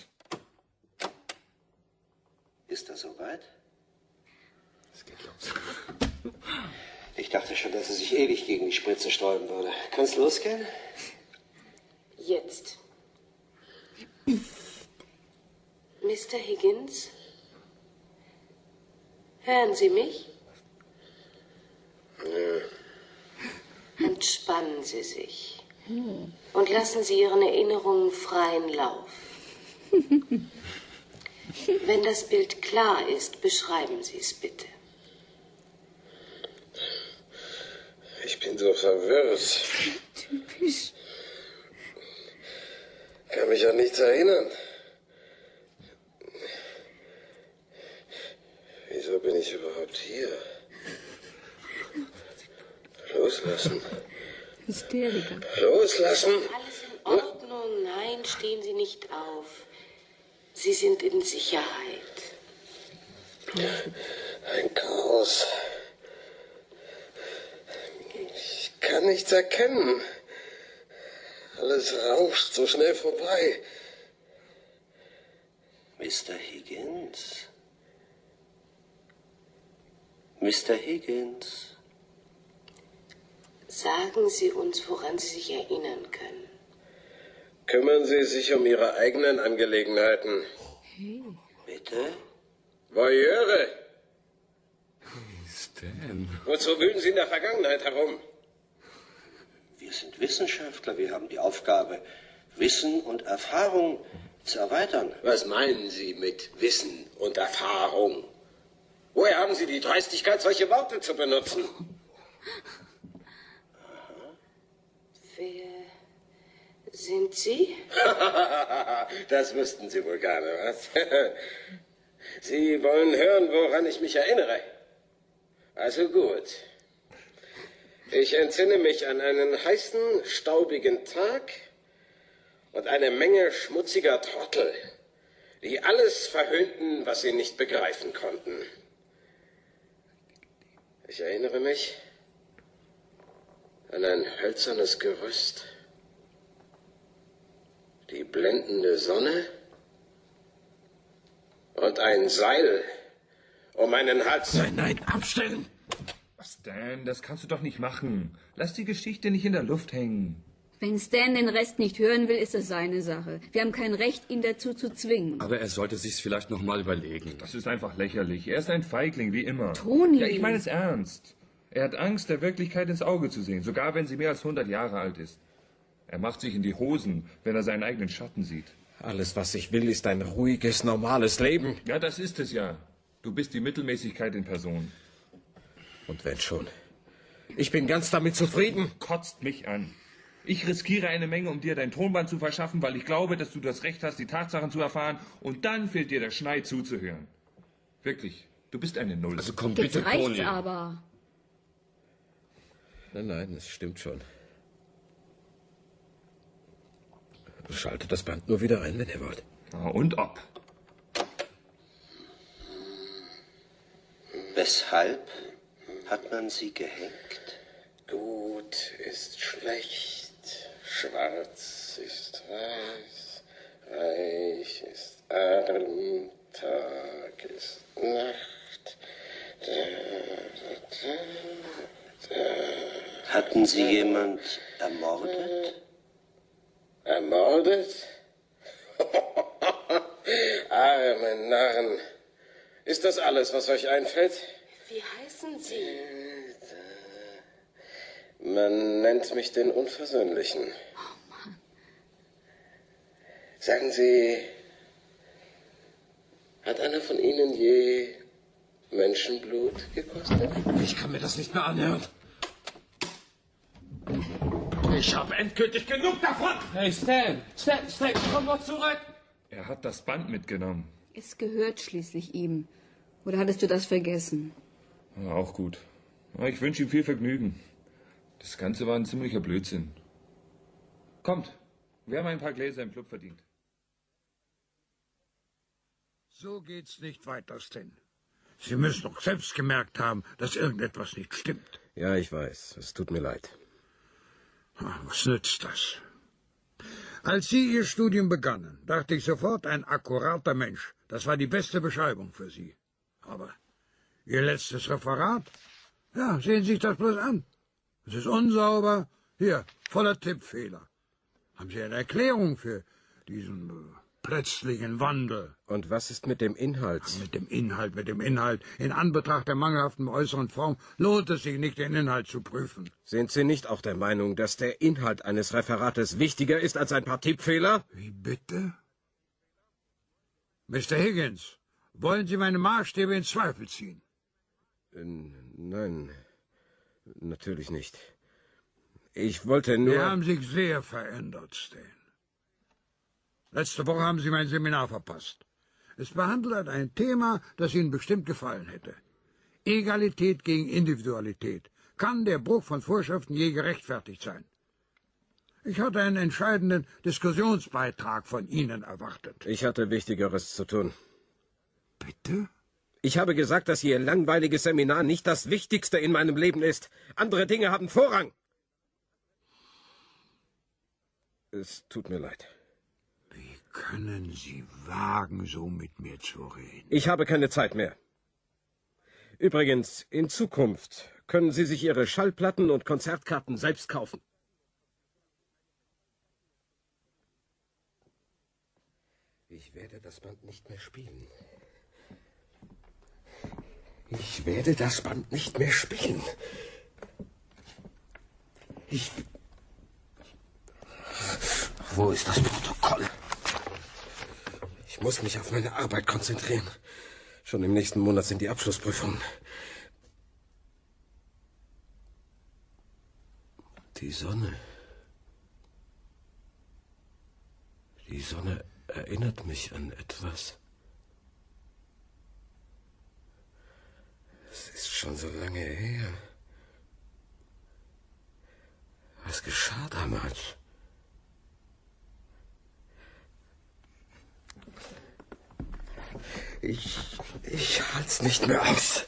Ist das soweit?
Es geht los.
Ich dachte schon, dass er sich ewig gegen die Spritze sträuben würde. Kann's losgehen?
Jetzt. Mr. Higgins? Hören Sie mich? Entspannen Sie sich. Und lassen Sie Ihren Erinnerungen freien Lauf. Wenn das Bild klar ist, beschreiben Sie es bitte.
Ich bin so verwirrt.
Typisch.
Kann mich an nichts erinnern. Wieso bin ich überhaupt hier? Loslassen.
Hysteriker.
Loslassen.
Alles in Ordnung. Nein, stehen Sie nicht auf. Sie sind in Sicherheit.
Ein Chaos. Ich kann nichts erkennen. Alles rauscht so schnell vorbei.
Mr. Higgins? Mr. Higgins?
Sagen Sie uns, woran Sie sich erinnern können.
Kümmern Sie sich um Ihre eigenen Angelegenheiten.
Hey.
Bitte?
Voyeure!
Stan.
Wozu wühlen Sie in der Vergangenheit herum?
Wir sind Wissenschaftler. Wir haben die Aufgabe, Wissen und Erfahrung zu erweitern.
Was meinen Sie mit Wissen und Erfahrung? Woher haben Sie die Dreistigkeit, solche Worte zu benutzen?
Wer sind Sie?
Das wüssten Sie wohl gerne, was? Sie wollen hören, woran ich mich erinnere. Also gut. Ich entsinne mich an einen heißen, staubigen Tag und eine Menge schmutziger Trottel, die alles verhöhnten, was sie nicht begreifen konnten. Ich erinnere mich an ein hölzernes Gerüst, die blendende Sonne und ein Seil um meinen Hals.
Nein, abstellen! Stan, das kannst du doch nicht machen. Lass die Geschichte nicht in der Luft hängen.
Wenn Stan den Rest nicht hören will, ist es seine Sache. Wir haben kein Recht, ihn dazu zu zwingen.
Aber er sollte sich's vielleicht noch mal überlegen.
Das ist einfach lächerlich. Er ist ein Feigling, wie immer.
Toni!
Ja, ich meine es ernst. Er hat Angst, der Wirklichkeit ins Auge zu sehen, sogar wenn sie mehr als 100 Jahre alt ist. Er macht sich in die Hosen, wenn er seinen eigenen Schatten sieht.
Alles, was ich will, ist ein ruhiges, normales Leben.
Ja, das ist es ja. Du bist die Mittelmäßigkeit in Person.
Und wenn schon. Ich bin ganz damit zufrieden.
Kotzt mich an. Ich riskiere eine Menge, um dir dein Tonband zu verschaffen, weil ich glaube, dass du das Recht hast, die Tatsachen zu erfahren. Und dann fehlt dir der Schneid zuzuhören. Wirklich, du bist eine Null.
Also komm
Jetzt
bitte,
reicht's
Toni.
aber.
Nein, es stimmt schon. Schaltet das Band nur wieder ein, wenn ihr wollt.
Ja, und ob.
Weshalb hat man sie gehängt?
Gut ist schlecht, schwarz ist weiß, reich ist arm, Tag ist Nacht.
Hatten Sie jemand ermordet?
Ermordet? Arme Narren. Ist das alles, was euch einfällt?
Wie heißen Sie?
Man nennt mich den Unversöhnlichen.
Oh Mann.
Sagen Sie, hat einer von Ihnen je Menschenblut gekostet? Ich kann mir das nicht mehr anhören. Ich habe endgültig genug davon!
Hey, Stan, komm doch zurück!
Er hat das Band mitgenommen.
Es gehört schließlich ihm. Oder hattest du das vergessen?
Ja, auch gut. Ja, ich wünsche ihm viel Vergnügen. Das Ganze war ein ziemlicher Blödsinn. Kommt, wir haben ein paar Gläser im Club verdient.
So geht's nicht weiter, Stan. Sie müssen doch selbst gemerkt haben, dass irgendetwas nicht stimmt.
Ja, ich weiß. Es tut mir leid.
Was nützt das? Als Sie Ihr Studium begannen, dachte ich sofort, ein akkurater Mensch. Das war die beste Beschreibung für Sie. Aber Ihr letztes Referat? Ja, sehen Sie sich das bloß an. Es ist unsauber, hier, voller Tippfehler. Haben Sie eine Erklärung für diesen plötzlichen Wandel?
Und was ist mit dem Inhalt?
Mit dem Inhalt. In Anbetracht der mangelhaften äußeren Form lohnt es sich nicht, den Inhalt zu prüfen.
Sind Sie nicht auch der Meinung, dass der Inhalt eines Referates wichtiger ist als ein paar Tippfehler?
Wie bitte? Mr. Higgins, wollen Sie meine Maßstäbe in Zweifel ziehen?
Nein, natürlich nicht. Ich wollte nur...
Sie haben sich sehr verändert, Stan. Letzte Woche haben Sie mein Seminar verpasst. Es behandelt ein Thema, das Ihnen bestimmt gefallen hätte. Egalität gegen Individualität. Kann der Bruch von Vorschriften je gerechtfertigt sein? Ich hatte einen entscheidenden Diskussionsbeitrag von Ihnen erwartet.
Ich hatte Wichtigeres zu tun.
Bitte?
Ich habe gesagt, dass Ihr langweiliges Seminar nicht das Wichtigste in meinem Leben ist. Andere Dinge haben Vorrang. Es tut mir leid.
Wie können Sie wagen, so mit mir zu reden?
Ich habe keine Zeit mehr. Übrigens, in Zukunft können Sie sich Ihre Schallplatten und Konzertkarten selbst kaufen. Ich werde das Band nicht mehr spielen. Ich werde das Band nicht mehr spielen. Wo ist das Protokoll? Ich muss mich auf meine Arbeit konzentrieren. Schon im nächsten Monat sind die Abschlussprüfungen. Die Sonne. Die Sonne erinnert mich an etwas. Es ist schon so lange her. Was geschah damals? Ich halt's nicht mehr aus.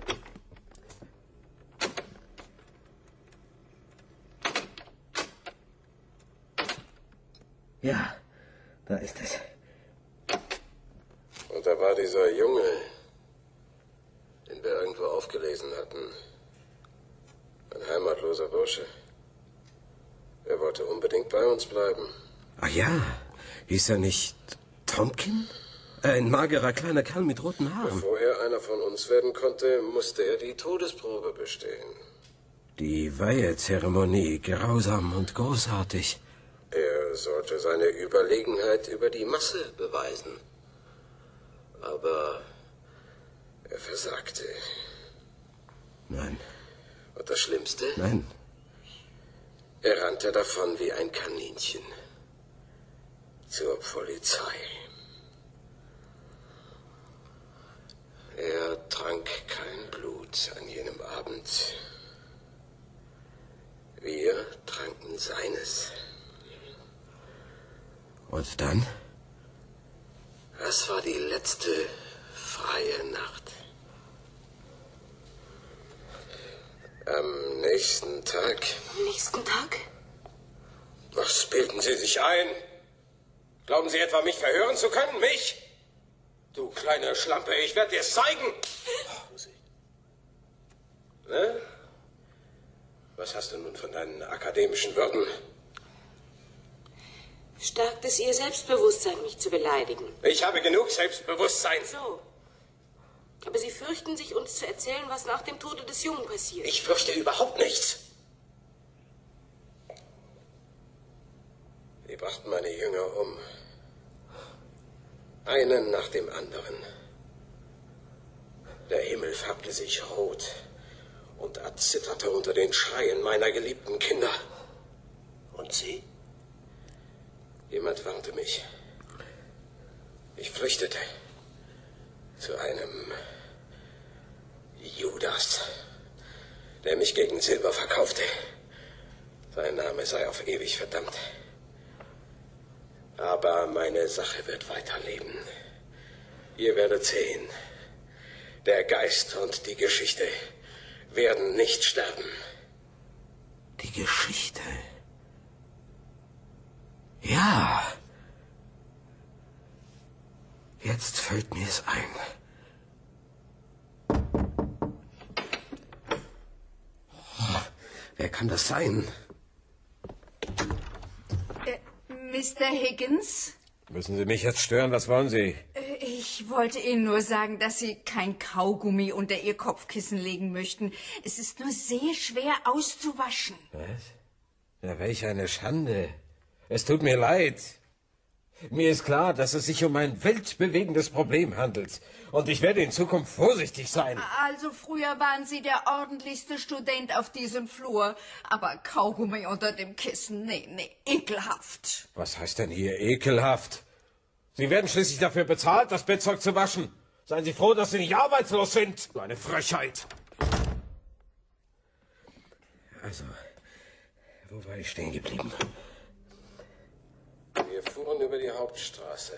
Ja, da ist es. Und da war dieser Junge, den wir irgendwo aufgelesen hatten. Ein heimatloser Bursche. Er wollte unbedingt bei uns bleiben. Ach ja, hieß er nicht Tomkin? Ein magerer kleiner Kerl mit roten Haaren.
Bevor er einer von uns werden konnte, musste er die Todesprobe bestehen.
Die Weihezeremonie, grausam und großartig.
Er sollte seine Überlegenheit über die Masse beweisen. Aber er versagte.
Nein.
Und das Schlimmste?
Nein.
Er rannte davon wie ein Kaninchen. Zur Polizei. Er trank kein Blut an jenem Abend. Wir tranken seines.
Und dann?
Das war die letzte freie Nacht. Am nächsten Tag...
Am nächsten Tag?
Was bilden Sie sich ein? Glauben Sie etwa, mich verhören zu können? Mich? Du kleine Schlampe, ich werde dir es zeigen. Ne? Was hast du nun von deinen akademischen Würden?
Stärkt es Ihr Selbstbewusstsein, mich zu beleidigen?
Ich habe genug Selbstbewusstsein.
So. Aber Sie fürchten sich, uns zu erzählen, was nach dem Tode des Jungen passiert.
Ich fürchte überhaupt nichts. Wir brachten meine Jünger um. Einen nach dem anderen. Der Himmel färbte sich rot und erzitterte unter den Schreien meiner geliebten Kinder. Und Sie? Jemand warnte mich. Ich flüchtete zu einem Judas, der mich gegen Silber verkaufte. Sein Name sei auf ewig verdammt. Aber meine Sache wird weiterleben. Ihr werdet sehen, der Geist und die Geschichte werden nicht sterben.
Die Geschichte? Ja. Jetzt fällt mir es ein. Oh, wer kann das sein?
Mr. Higgins?
Müssen Sie mich jetzt stören? Was wollen Sie?
Ich wollte Ihnen nur sagen, dass Sie kein Kaugummi unter Ihr Kopfkissen legen möchten. Es ist nur sehr schwer auszuwaschen.
Was? Ja, welch eine Schande. Es tut mir leid. Mir ist klar, dass es sich um ein weltbewegendes Problem handelt. Und ich werde in Zukunft vorsichtig sein.
Also früher waren Sie der ordentlichste Student auf diesem Flur. Aber Kaugummi unter dem Kissen, nee, ekelhaft.
Was heißt denn hier ekelhaft? Sie werden schließlich dafür bezahlt, das Bettzeug zu waschen. Seien Sie froh, dass Sie nicht arbeitslos sind. So eine Frechheit. Also, wo war ich stehen geblieben?
Wir fuhren über die Hauptstraße.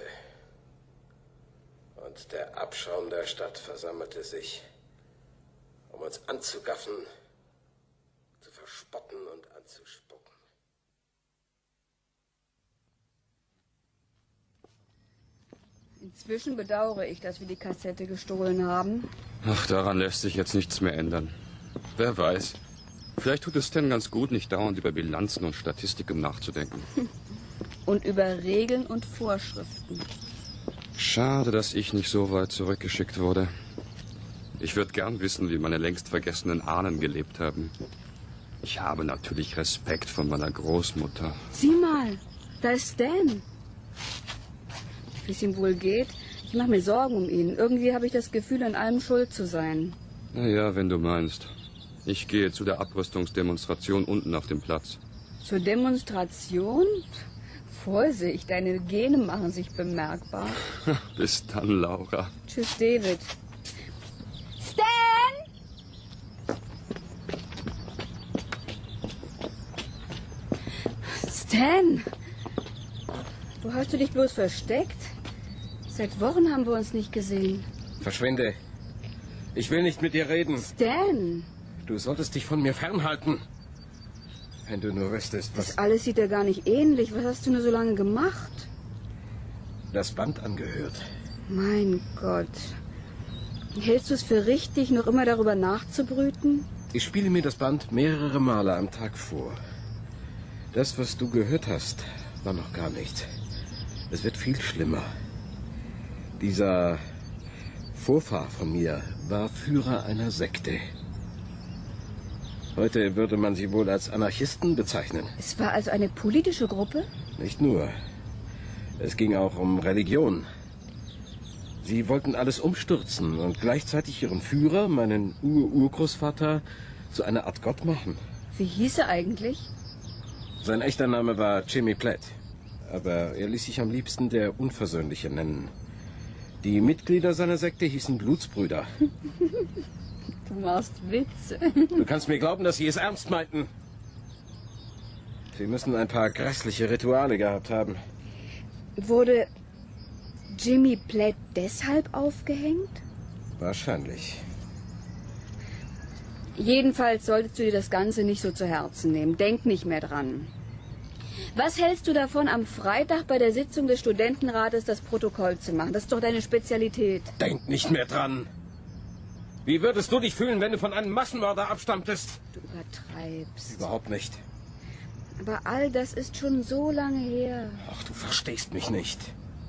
Und der Abschaum der Stadt versammelte sich, um uns anzugaffen, zu verspotten und anzuspucken.
Inzwischen bedauere ich, dass wir die Kassette gestohlen haben.
Ach, daran lässt sich jetzt nichts mehr ändern. Wer weiß. Vielleicht tut es Stan ganz gut, nicht dauernd über Bilanzen und Statistiken nachzudenken.
Und über Regeln und Vorschriften.
Schade, dass ich nicht so weit zurückgeschickt wurde. Ich würde gern wissen, wie meine längst vergessenen Ahnen gelebt haben. Ich habe natürlich Respekt vor meiner Großmutter.
Sieh mal, da ist Stan. Wie es ihm wohl geht, ich mache mir Sorgen um ihn. Irgendwie habe ich das Gefühl, an allem schuld zu sein.
Na ja, wenn du meinst. Ich gehe zu der Abrüstungsdemonstration unten auf dem Platz.
Zur Demonstration? Vorsicht, deine Gene machen sich bemerkbar.
Bis dann, Laura.
Tschüss, David. Stan! Stan! Wo hast du dich bloß versteckt? Seit Wochen haben wir uns nicht gesehen.
Verschwinde. Ich will nicht mit dir reden.
Stan!
Du solltest dich von mir fernhalten. Wenn du nur wüsstest, was...
Das alles sieht ja gar nicht ähnlich. Was hast du nur so lange gemacht?
Das Band angehört.
Mein Gott. Hältst du es für richtig, noch immer darüber nachzubrüten?
Ich spiele mir das Band mehrere Male am Tag vor. Das, was du gehört hast, war noch gar nichts. Es wird viel schlimmer. Dieser Vorfahr von mir war Führer einer Sekte. Heute würde man sie wohl als Anarchisten bezeichnen.
Es war also eine politische Gruppe?
Nicht nur. Es ging auch um Religion. Sie wollten alles umstürzen und gleichzeitig ihren Führer, meinen Urgroßvater, zu einer Art Gott machen.
Wie hieß er eigentlich?
Sein echter Name war Jimmy Platt. Aber er ließ sich am liebsten der Unversöhnliche nennen. Die Mitglieder seiner Sekte hießen Blutsbrüder.
Du machst Witze.
Du kannst mir glauben, dass sie es ernst meinten. Sie müssen ein paar grässliche Rituale gehabt haben.
Wurde Jimmy Platt deshalb aufgehängt?
Wahrscheinlich.
Jedenfalls solltest du dir das Ganze nicht so zu Herzen nehmen. Denk nicht mehr dran. Was hältst du davon, am Freitag bei der Sitzung des Studentenrates das Protokoll zu machen? Das ist doch deine Spezialität.
Denk nicht mehr dran. Wie würdest du dich fühlen, wenn du von einem Massenmörder abstammtest?
Du übertreibst.
Überhaupt nicht.
Aber all das ist schon so lange her.
Ach, du verstehst mich nicht.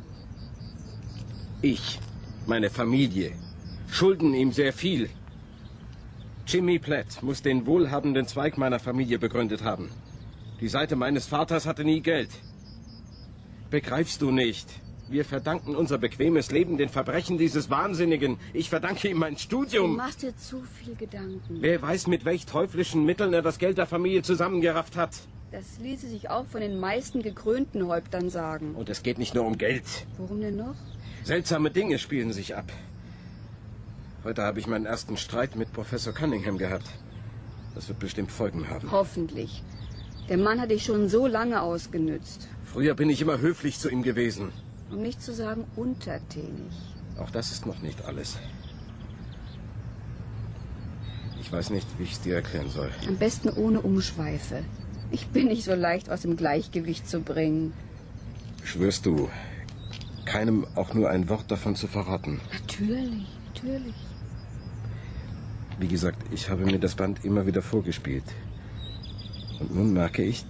Ich, meine Familie, schulden ihm sehr viel. Jimmy Platt muss den wohlhabenden Zweig meiner Familie begründet haben. Die Seite meines Vaters hatte nie Geld. Begreifst du nicht? Wir verdanken unser bequemes Leben den Verbrechen dieses Wahnsinnigen. Ich verdanke ihm mein Studium.
Du machst dir zu viel Gedanken.
Wer weiß, mit welch teuflischen Mitteln er das Geld der Familie zusammengerafft hat.
Das ließe sich auch von den meisten gekrönten Häuptern sagen.
Und es geht nicht nur um Geld.
Worum denn noch?
Seltsame Dinge spielen sich ab. Heute habe ich meinen ersten Streit mit Professor Cunningham gehabt. Das wird bestimmt Folgen haben.
Hoffentlich. Der Mann hat dich schon so lange ausgenützt.
Früher bin ich immer höflich zu ihm gewesen.
Um nicht zu sagen untertänig.
Auch das ist noch nicht alles. Ich weiß nicht, wie ich es dir erklären soll.
Am besten ohne Umschweife. Ich bin nicht so leicht aus dem Gleichgewicht zu bringen.
Schwörst du, keinem auch nur ein Wort davon zu verraten?
Natürlich, natürlich.
Wie gesagt, ich habe mir das Band immer wieder vorgespielt. Und nun merke ich,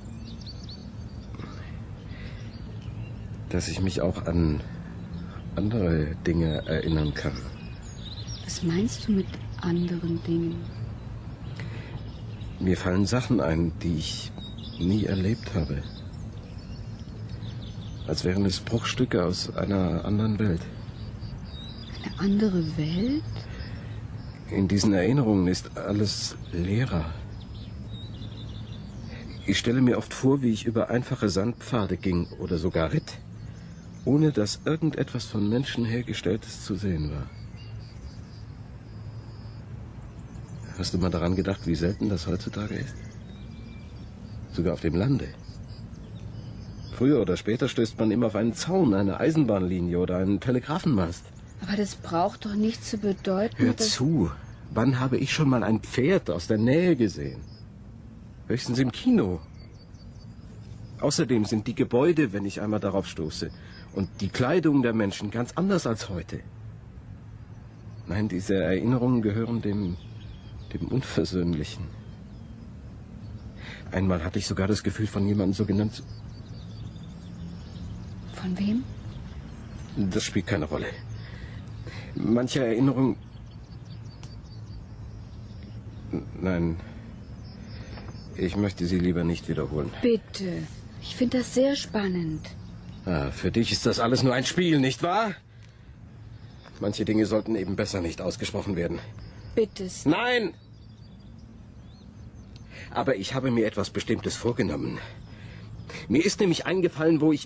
dass ich mich auch an andere Dinge erinnern kann.
Was meinst du mit anderen Dingen?
Mir fallen Sachen ein, die ich nie erlebt habe. Als wären es Bruchstücke aus einer anderen Welt.
Eine andere Welt?
In diesen Erinnerungen ist alles leerer. Ich stelle mir oft vor, wie ich über einfache Sandpfade ging oder sogar ritt, ohne dass irgendetwas von Menschen hergestelltes zu sehen war. Hast du mal daran gedacht, wie selten das heutzutage ist? Sogar auf dem Lande. Früher oder später stößt man immer auf einen Zaun, eine Eisenbahnlinie oder einen Telegrafenmast.
Aber das braucht doch nicht zu bedeuten,
Hör zu, wann habe ich schon mal ein Pferd aus der Nähe gesehen? Höchstens im Kino. Außerdem sind die Gebäude, wenn ich einmal darauf stoße, und die Kleidung der Menschen ganz anders als heute. Nein, diese Erinnerungen gehören dem Unversöhnlichen. Einmal hatte ich sogar das Gefühl, von jemandem so genannt.
Von wem?
Das spielt keine Rolle. Manche Erinnerungen... Nein, ich möchte sie lieber nicht wiederholen.
Bitte, ich finde das sehr spannend.
Für dich ist das alles nur ein Spiel, nicht wahr? Manche Dinge sollten eben besser nicht ausgesprochen werden.
Bitte.
Nein! Aber ich habe mir etwas Bestimmtes vorgenommen. Mir ist nämlich eingefallen, wo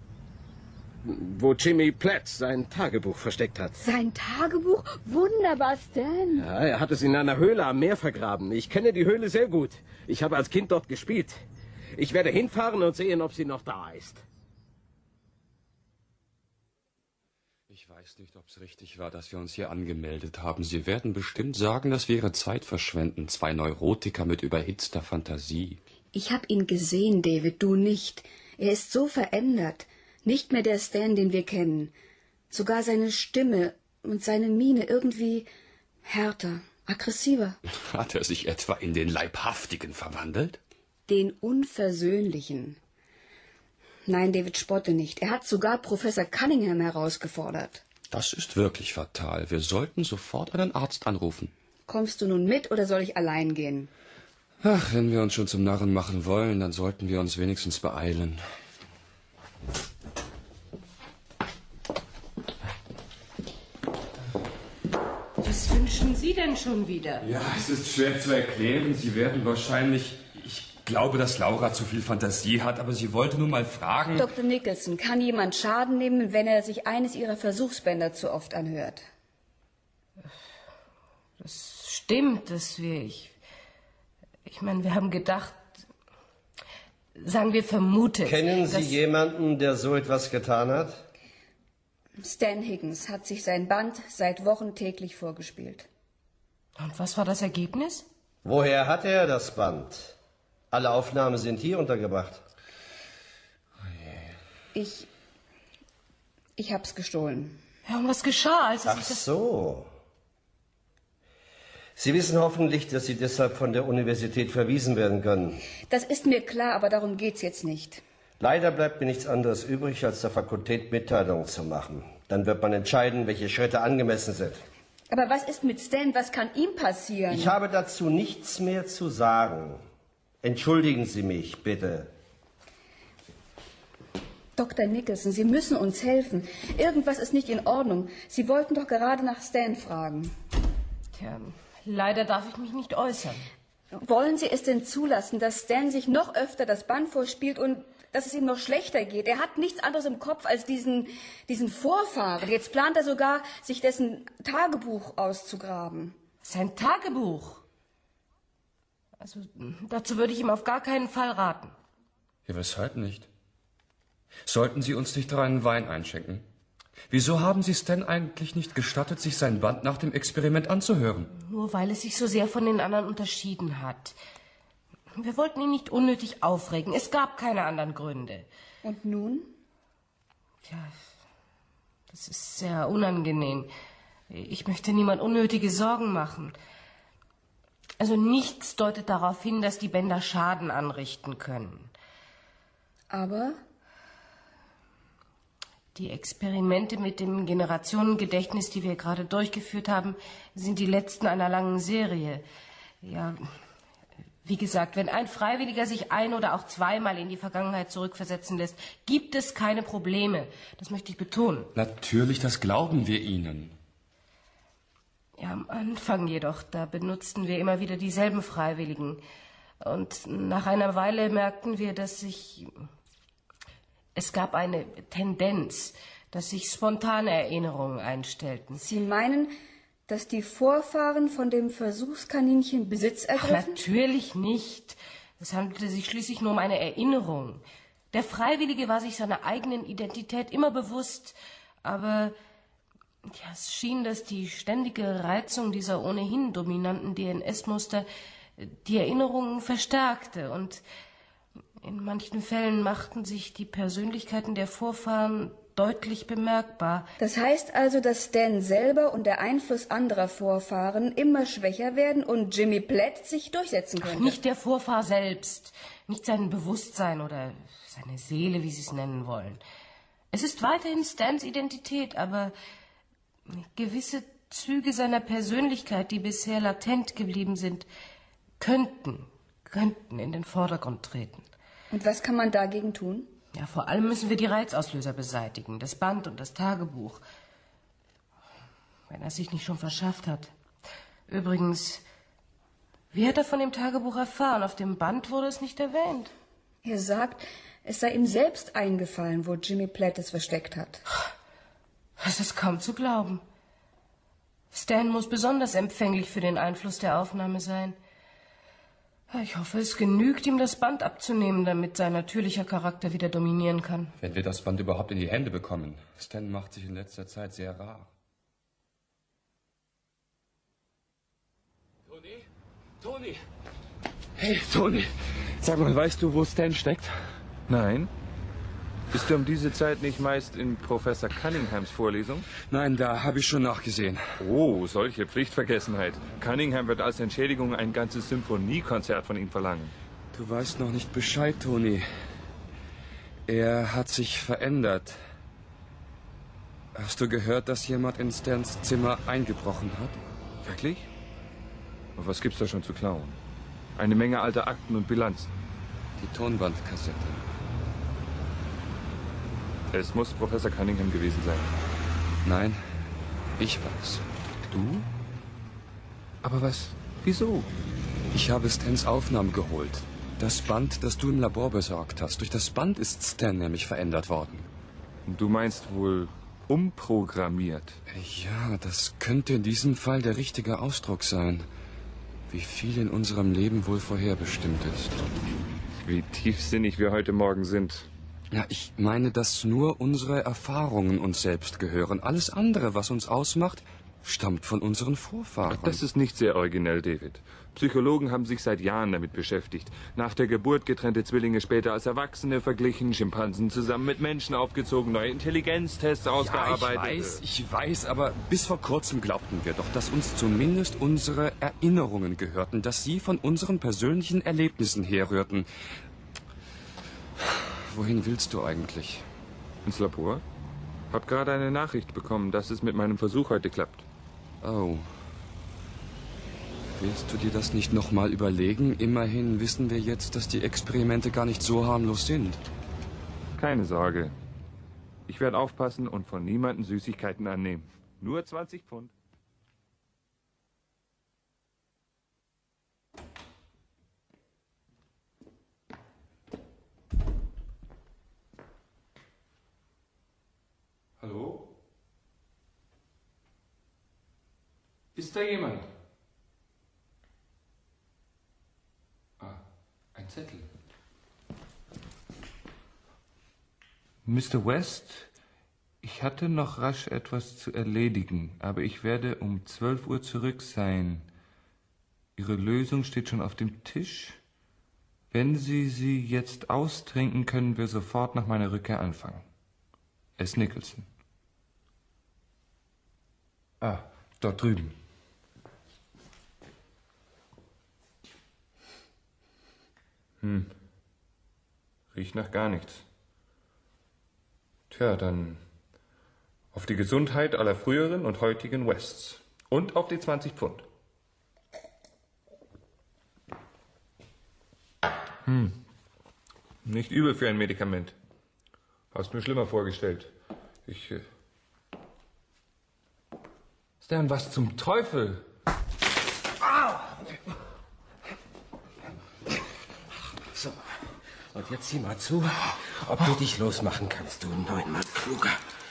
Jimmy Platt sein Tagebuch versteckt hat.
Sein Tagebuch? Wunderbar, Stan.
Ja, er hat es in einer Höhle am Meer vergraben. Ich kenne die Höhle sehr gut. Ich habe als Kind dort gespielt. Ich werde hinfahren und sehen, ob sie noch da ist.
Ich weiß nicht, ob es richtig war, dass wir uns hier angemeldet haben. Sie werden bestimmt sagen, das wäre Zeitverschwenden. 2 Neurotiker mit überhitzter Fantasie.
Ich habe ihn gesehen, David, du nicht. Er ist so verändert. Nicht mehr der Stan, den wir kennen. Sogar seine Stimme und seine Miene irgendwie härter, aggressiver.
Hat er sich etwa in den Leibhaftigen verwandelt?
Den Unversöhnlichen. Nein, David, spotte nicht. Er hat sogar Professor Cunningham herausgefordert.
Das ist wirklich fatal. Wir sollten sofort einen Arzt anrufen.
Kommst du nun mit oder soll ich allein gehen?
Ach, wenn wir uns schon zum Narren machen wollen, dann sollten wir uns wenigstens beeilen.
Was wünschen Sie denn schon wieder?
Ja, es ist schwer zu erklären. Sie werden wahrscheinlich... Ich glaube, dass Laura zu viel Fantasie hat, aber sie wollte nur mal fragen...
Dr. Nicholson, kann jemand Schaden nehmen, wenn er sich eines Ihrer Versuchsbänder zu oft anhört?
Das stimmt, dass wir... Ich meine, wir haben gedacht... Sagen wir vermutet.
Kennen Sie jemanden, der so etwas getan hat?
Stan Higgins hat sich sein Band seit Wochen täglich vorgespielt.
Und was war das Ergebnis?
Woher hat er das Band? Alle Aufnahmen sind hier untergebracht.
Ich hab's gestohlen.
Ja, und was geschah, als
Ach so. Sie wissen hoffentlich, dass Sie deshalb von der Universität verwiesen werden können.
Das ist mir klar, aber darum geht's jetzt nicht.
Leider bleibt mir nichts anderes übrig, als der Fakultät Mitteilungen zu machen. Dann wird man entscheiden, welche Schritte angemessen sind.
Aber was ist mit Stan? Was kann ihm passieren?
Ich habe dazu nichts mehr zu sagen. Entschuldigen Sie mich, bitte.
Dr. Nicholson, Sie müssen uns helfen. Irgendwas ist nicht in Ordnung. Sie wollten doch gerade nach Stan fragen.
Tja, leider darf ich mich nicht äußern.
Wollen Sie es denn zulassen, dass Stan sich noch öfter das Band vorspielt und dass es ihm noch schlechter geht? Er hat nichts anderes im Kopf als diesen Vorfahren. Jetzt plant er sogar, sich dessen Tagebuch auszugraben.
Sein Tagebuch? Also, dazu würde ich ihm auf gar keinen Fall raten.
Ja, weshalb nicht? Sollten Sie uns nicht reinen Wein einschenken? Wieso haben Sie es denn eigentlich nicht gestattet, sich sein Band nach dem Experiment anzuhören?
Nur weil es sich so sehr von den anderen unterschieden hat. Wir wollten ihn nicht unnötig aufregen. Es gab keine anderen Gründe.
Und nun?
Tja, das ist sehr unangenehm. Ich möchte niemand unnötige Sorgen machen. Also nichts deutet darauf hin, dass die Bänder Schaden anrichten können.
Aber?
Die Experimente mit dem Generationengedächtnis, die wir gerade durchgeführt haben, sind die letzten einer langen Serie. Ja, wie gesagt, wenn ein Freiwilliger sich ein- oder auch zweimal in die Vergangenheit zurückversetzen lässt, gibt es keine Probleme. Das möchte ich betonen.
Natürlich, das glauben wir Ihnen.
Ja, am Anfang jedoch, da benutzten wir immer wieder dieselben Freiwilligen. Und nach einer Weile merkten wir, es gab eine Tendenz, dass sich spontane Erinnerungen einstellten.
Sie meinen, dass die Vorfahren von dem Versuchskaninchen Besitz ergriffen?
Ach, natürlich nicht. Es handelte sich schließlich nur um eine Erinnerung. Der Freiwillige war sich seiner eigenen Identität immer bewusst. Aber ja, es schien, dass die ständige Reizung dieser ohnehin dominanten DNS-Muster die Erinnerungen verstärkte. Und In manchen Fällen machten sich die Persönlichkeiten der Vorfahren deutlich bemerkbar.
Das heißt also, dass Stan selber und der Einfluss anderer Vorfahren immer schwächer werden und Jimmy Platt sich durchsetzen könnte.
Nicht der Vorfahr selbst, nicht sein Bewusstsein oder seine Seele, wie Sie es nennen wollen. Es ist weiterhin Stans Identität, aber gewisse Züge seiner Persönlichkeit, die bisher latent geblieben sind, könnten in den Vordergrund treten.
Und was kann man dagegen tun?
Ja, vor allem müssen wir die Reizauslöser beseitigen, das Band und das Tagebuch. Wenn er es sich nicht schon verschafft hat. Übrigens, wie hat er von dem Tagebuch erfahren? Auf dem Band wurde es nicht erwähnt.
Er sagt, es sei ihm selbst eingefallen, wo Jimmy Platt es versteckt hat.
Es ist kaum zu glauben. Stan muss besonders empfänglich für den Einfluss der Aufnahme sein. Ich hoffe, es genügt ihm, das Band abzunehmen, damit sein natürlicher Charakter wieder dominieren kann.
Wenn wir das Band überhaupt in die Hände bekommen. Stan macht sich in letzter Zeit sehr rar.
Toni! Hey, Toni! Sag mal, weißt du, wo Stan steckt? Nein. Bist du um diese Zeit nicht meist in Professor Cunninghams Vorlesung?
Nein, da habe ich schon nachgesehen.
Oh, solche Pflichtvergessenheit. Cunningham wird als Entschädigung ein ganzes Symphoniekonzert von ihm verlangen.
Du weißt noch nicht Bescheid, Toni. Er hat sich verändert. Hast du gehört, dass jemand in Stans Zimmer eingebrochen hat?
Wirklich? Und was gibt's da schon zu klauen? Eine Menge alter Akten und Bilanzen.
Die Tonbandkassette.
Es muss Professor Cunningham gewesen sein.
Nein, ich weiß.
Du? Aber was? Wieso?
Ich habe Stans Aufnahme geholt. Das Band, das du im Labor besorgt hast. Durch das Band ist Stan nämlich verändert worden.
Du meinst wohl umprogrammiert?
Ja, das könnte in diesem Fall der richtige Ausdruck sein. Wie viel in unserem Leben wohl vorherbestimmt ist.
Wie tiefsinnig wir heute Morgen sind.
Ja, ich meine, dass nur unsere Erfahrungen uns selbst gehören. Alles andere, was uns ausmacht, stammt von unseren Vorfahren.
Das ist nicht sehr originell, David. Psychologen haben sich seit Jahren damit beschäftigt. Nach der Geburt getrennte Zwillinge später als Erwachsene verglichen, Schimpansen zusammen mit Menschen aufgezogen, neue Intelligenztests ausgearbeitet.
Ja, ich weiß, aber bis vor kurzem glaubten wir doch, dass uns zumindest unsere Erinnerungen gehörten, dass sie von unseren persönlichen Erlebnissen herrührten. Wohin willst du eigentlich?
Ins Labor? Hab gerade eine Nachricht bekommen, dass es mit meinem Versuch heute klappt.
Oh. Willst du dir das nicht nochmal überlegen? Immerhin wissen wir jetzt, dass die Experimente gar nicht so harmlos sind.
Keine Sorge. Ich werde aufpassen und von niemandem Süßigkeiten annehmen. Nur 20 Pfund.
Hallo? Ist da jemand? Ah, ein Zettel.
Mr. West, ich hatte noch rasch etwas zu erledigen, aber ich werde um 12 Uhr zurück sein. Ihre Lösung steht schon auf dem Tisch. Wenn Sie sie jetzt austrinken, können wir sofort nach meiner Rückkehr anfangen. S. Nicholson. Ah, dort drüben. Riecht nach gar nichts. Tja, dann auf die Gesundheit aller früheren und heutigen Wests. Und auf die 20 Pfund. Nicht übel für ein Medikament. Hast mir schlimmer vorgestellt. Stan, was zum Teufel?
Au! So, und jetzt sieh mal zu, ob du dich losmachen kannst, du neunmal kluger.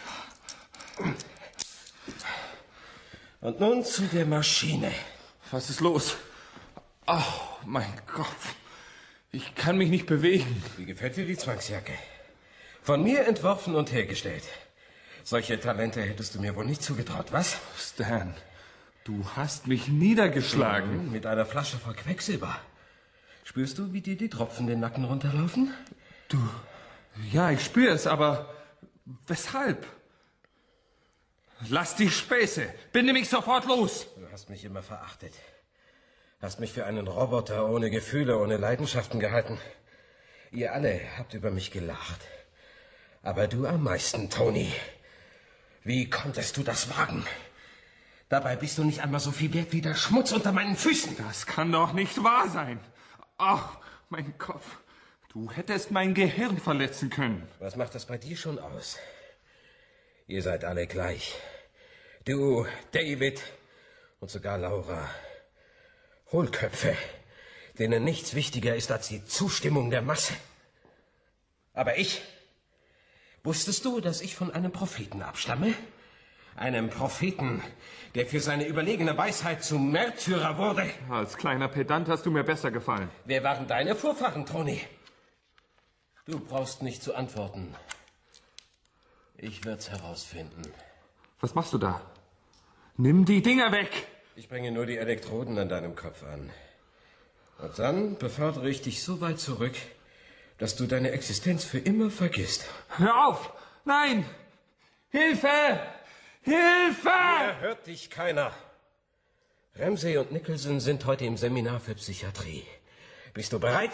Und nun zu der Maschine.
Was ist los? Oh, mein Gott. Ich kann mich nicht bewegen.
Wie gefällt dir die Zwangsjacke? Von mir entworfen und hergestellt. Solche Talente hättest du mir wohl nicht zugetraut, was?
Stan, du hast mich niedergeschlagen.
Mit einer Flasche voll Quecksilber. Spürst du, wie dir die Tropfen den Nacken runterlaufen?
Du, ja, ich spüre es, aber weshalb? Lass die Späße. Binde mich sofort los.
Du hast mich immer verachtet. Hast mich für einen Roboter ohne Gefühle, ohne Leidenschaften gehalten. Ihr alle habt über mich gelacht. Aber du am meisten, Tony. Wie konntest du das wagen? Dabei bist du nicht einmal so viel wert wie der Schmutz unter meinen Füßen.
Das kann doch nicht wahr sein. Ach, mein Kopf. Du hättest mein Gehirn verletzen können.
Was macht das bei dir schon aus? Ihr seid alle gleich. Du, David und sogar Laura. Hohlköpfe, denen nichts wichtiger ist als die Zustimmung der Masse. Aber ich? Wusstest du, dass ich von einem Propheten abstamme? Einem Propheten, der für seine überlegene Weisheit zum Märtyrer wurde.
Als kleiner Pedant hast du mir besser gefallen.
Wer waren deine Vorfahren, Tony? Du brauchst nicht zu antworten. Ich werd's herausfinden.
Was machst du da? Nimm die Dinger weg!
Ich bringe nur die Elektroden an deinem Kopf an. Und dann befördere ich dich so weit zurück, dass du deine Existenz für immer vergisst.
Hör auf! Nein! Hilfe! Hilfe!
Hier hört dich keiner. Ramsey und Nicholson sind heute im Seminar für Psychiatrie. Bist du bereit?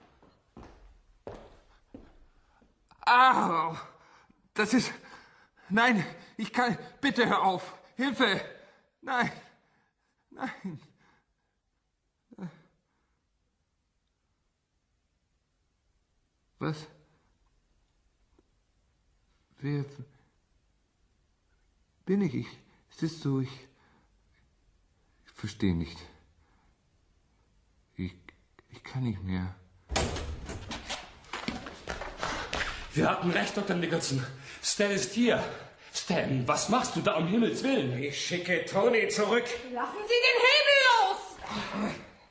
Au! Das ist... Nein, ich kann... Bitte hör auf! Hilfe! Nein! Nein! Was? Wer bin ich? Es ist so, ich verstehe nicht. Ich kann nicht mehr.
Wir hatten recht, Dr. Nicholson. Stan ist hier. Stan, was machst du da um Himmels Willen?
Ich schicke Tony zurück.
Lassen Sie den Hebel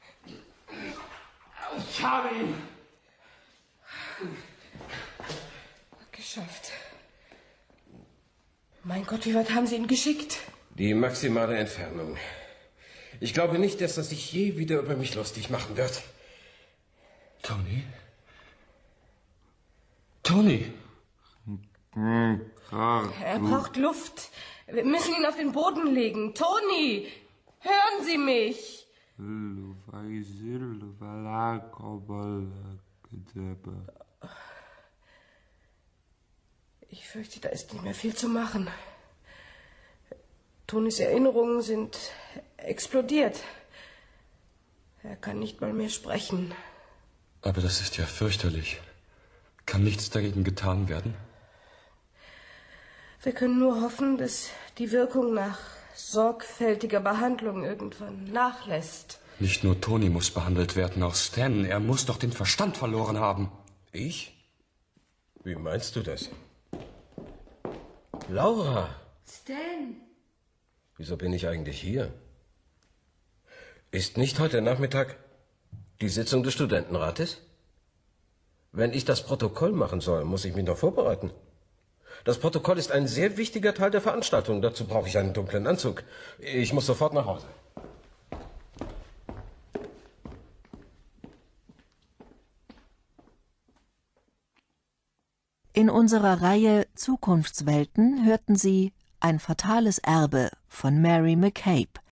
los!
Ich habe ihn.
Geschafft. Mein Gott, wie weit haben Sie ihn geschickt?
Die maximale Entfernung. Ich glaube nicht, dass er sich je wieder über mich lustig machen wird.
Tony? Tony!
Er braucht Luft. Wir müssen ihn auf den Boden legen. Tony, hören Sie mich. Ich fürchte, da ist nicht mehr viel zu machen. Tonys Erinnerungen sind explodiert. Er kann nicht mal mehr sprechen.
Aber das ist ja fürchterlich. Kann nichts dagegen getan werden?
Wir können nur hoffen, dass die Wirkung nach sorgfältiger Behandlung irgendwann nachlässt.
Nicht nur Tony muss behandelt werden, auch Stan. Er muss doch den Verstand verloren haben.
Ich? Wie meinst du das? Laura!
Stan!
Wieso bin ich eigentlich hier? Ist nicht heute Nachmittag die Sitzung des Studentenrates? Wenn ich das Protokoll machen soll, muss ich mich noch vorbereiten. Das Protokoll ist ein sehr wichtiger Teil der Veranstaltung. Dazu brauche ich einen dunklen Anzug. Ich muss sofort nach Hause.
In unserer Reihe Zukunftswelten hörten Sie Ein fatales Erbe von Mary McCabe,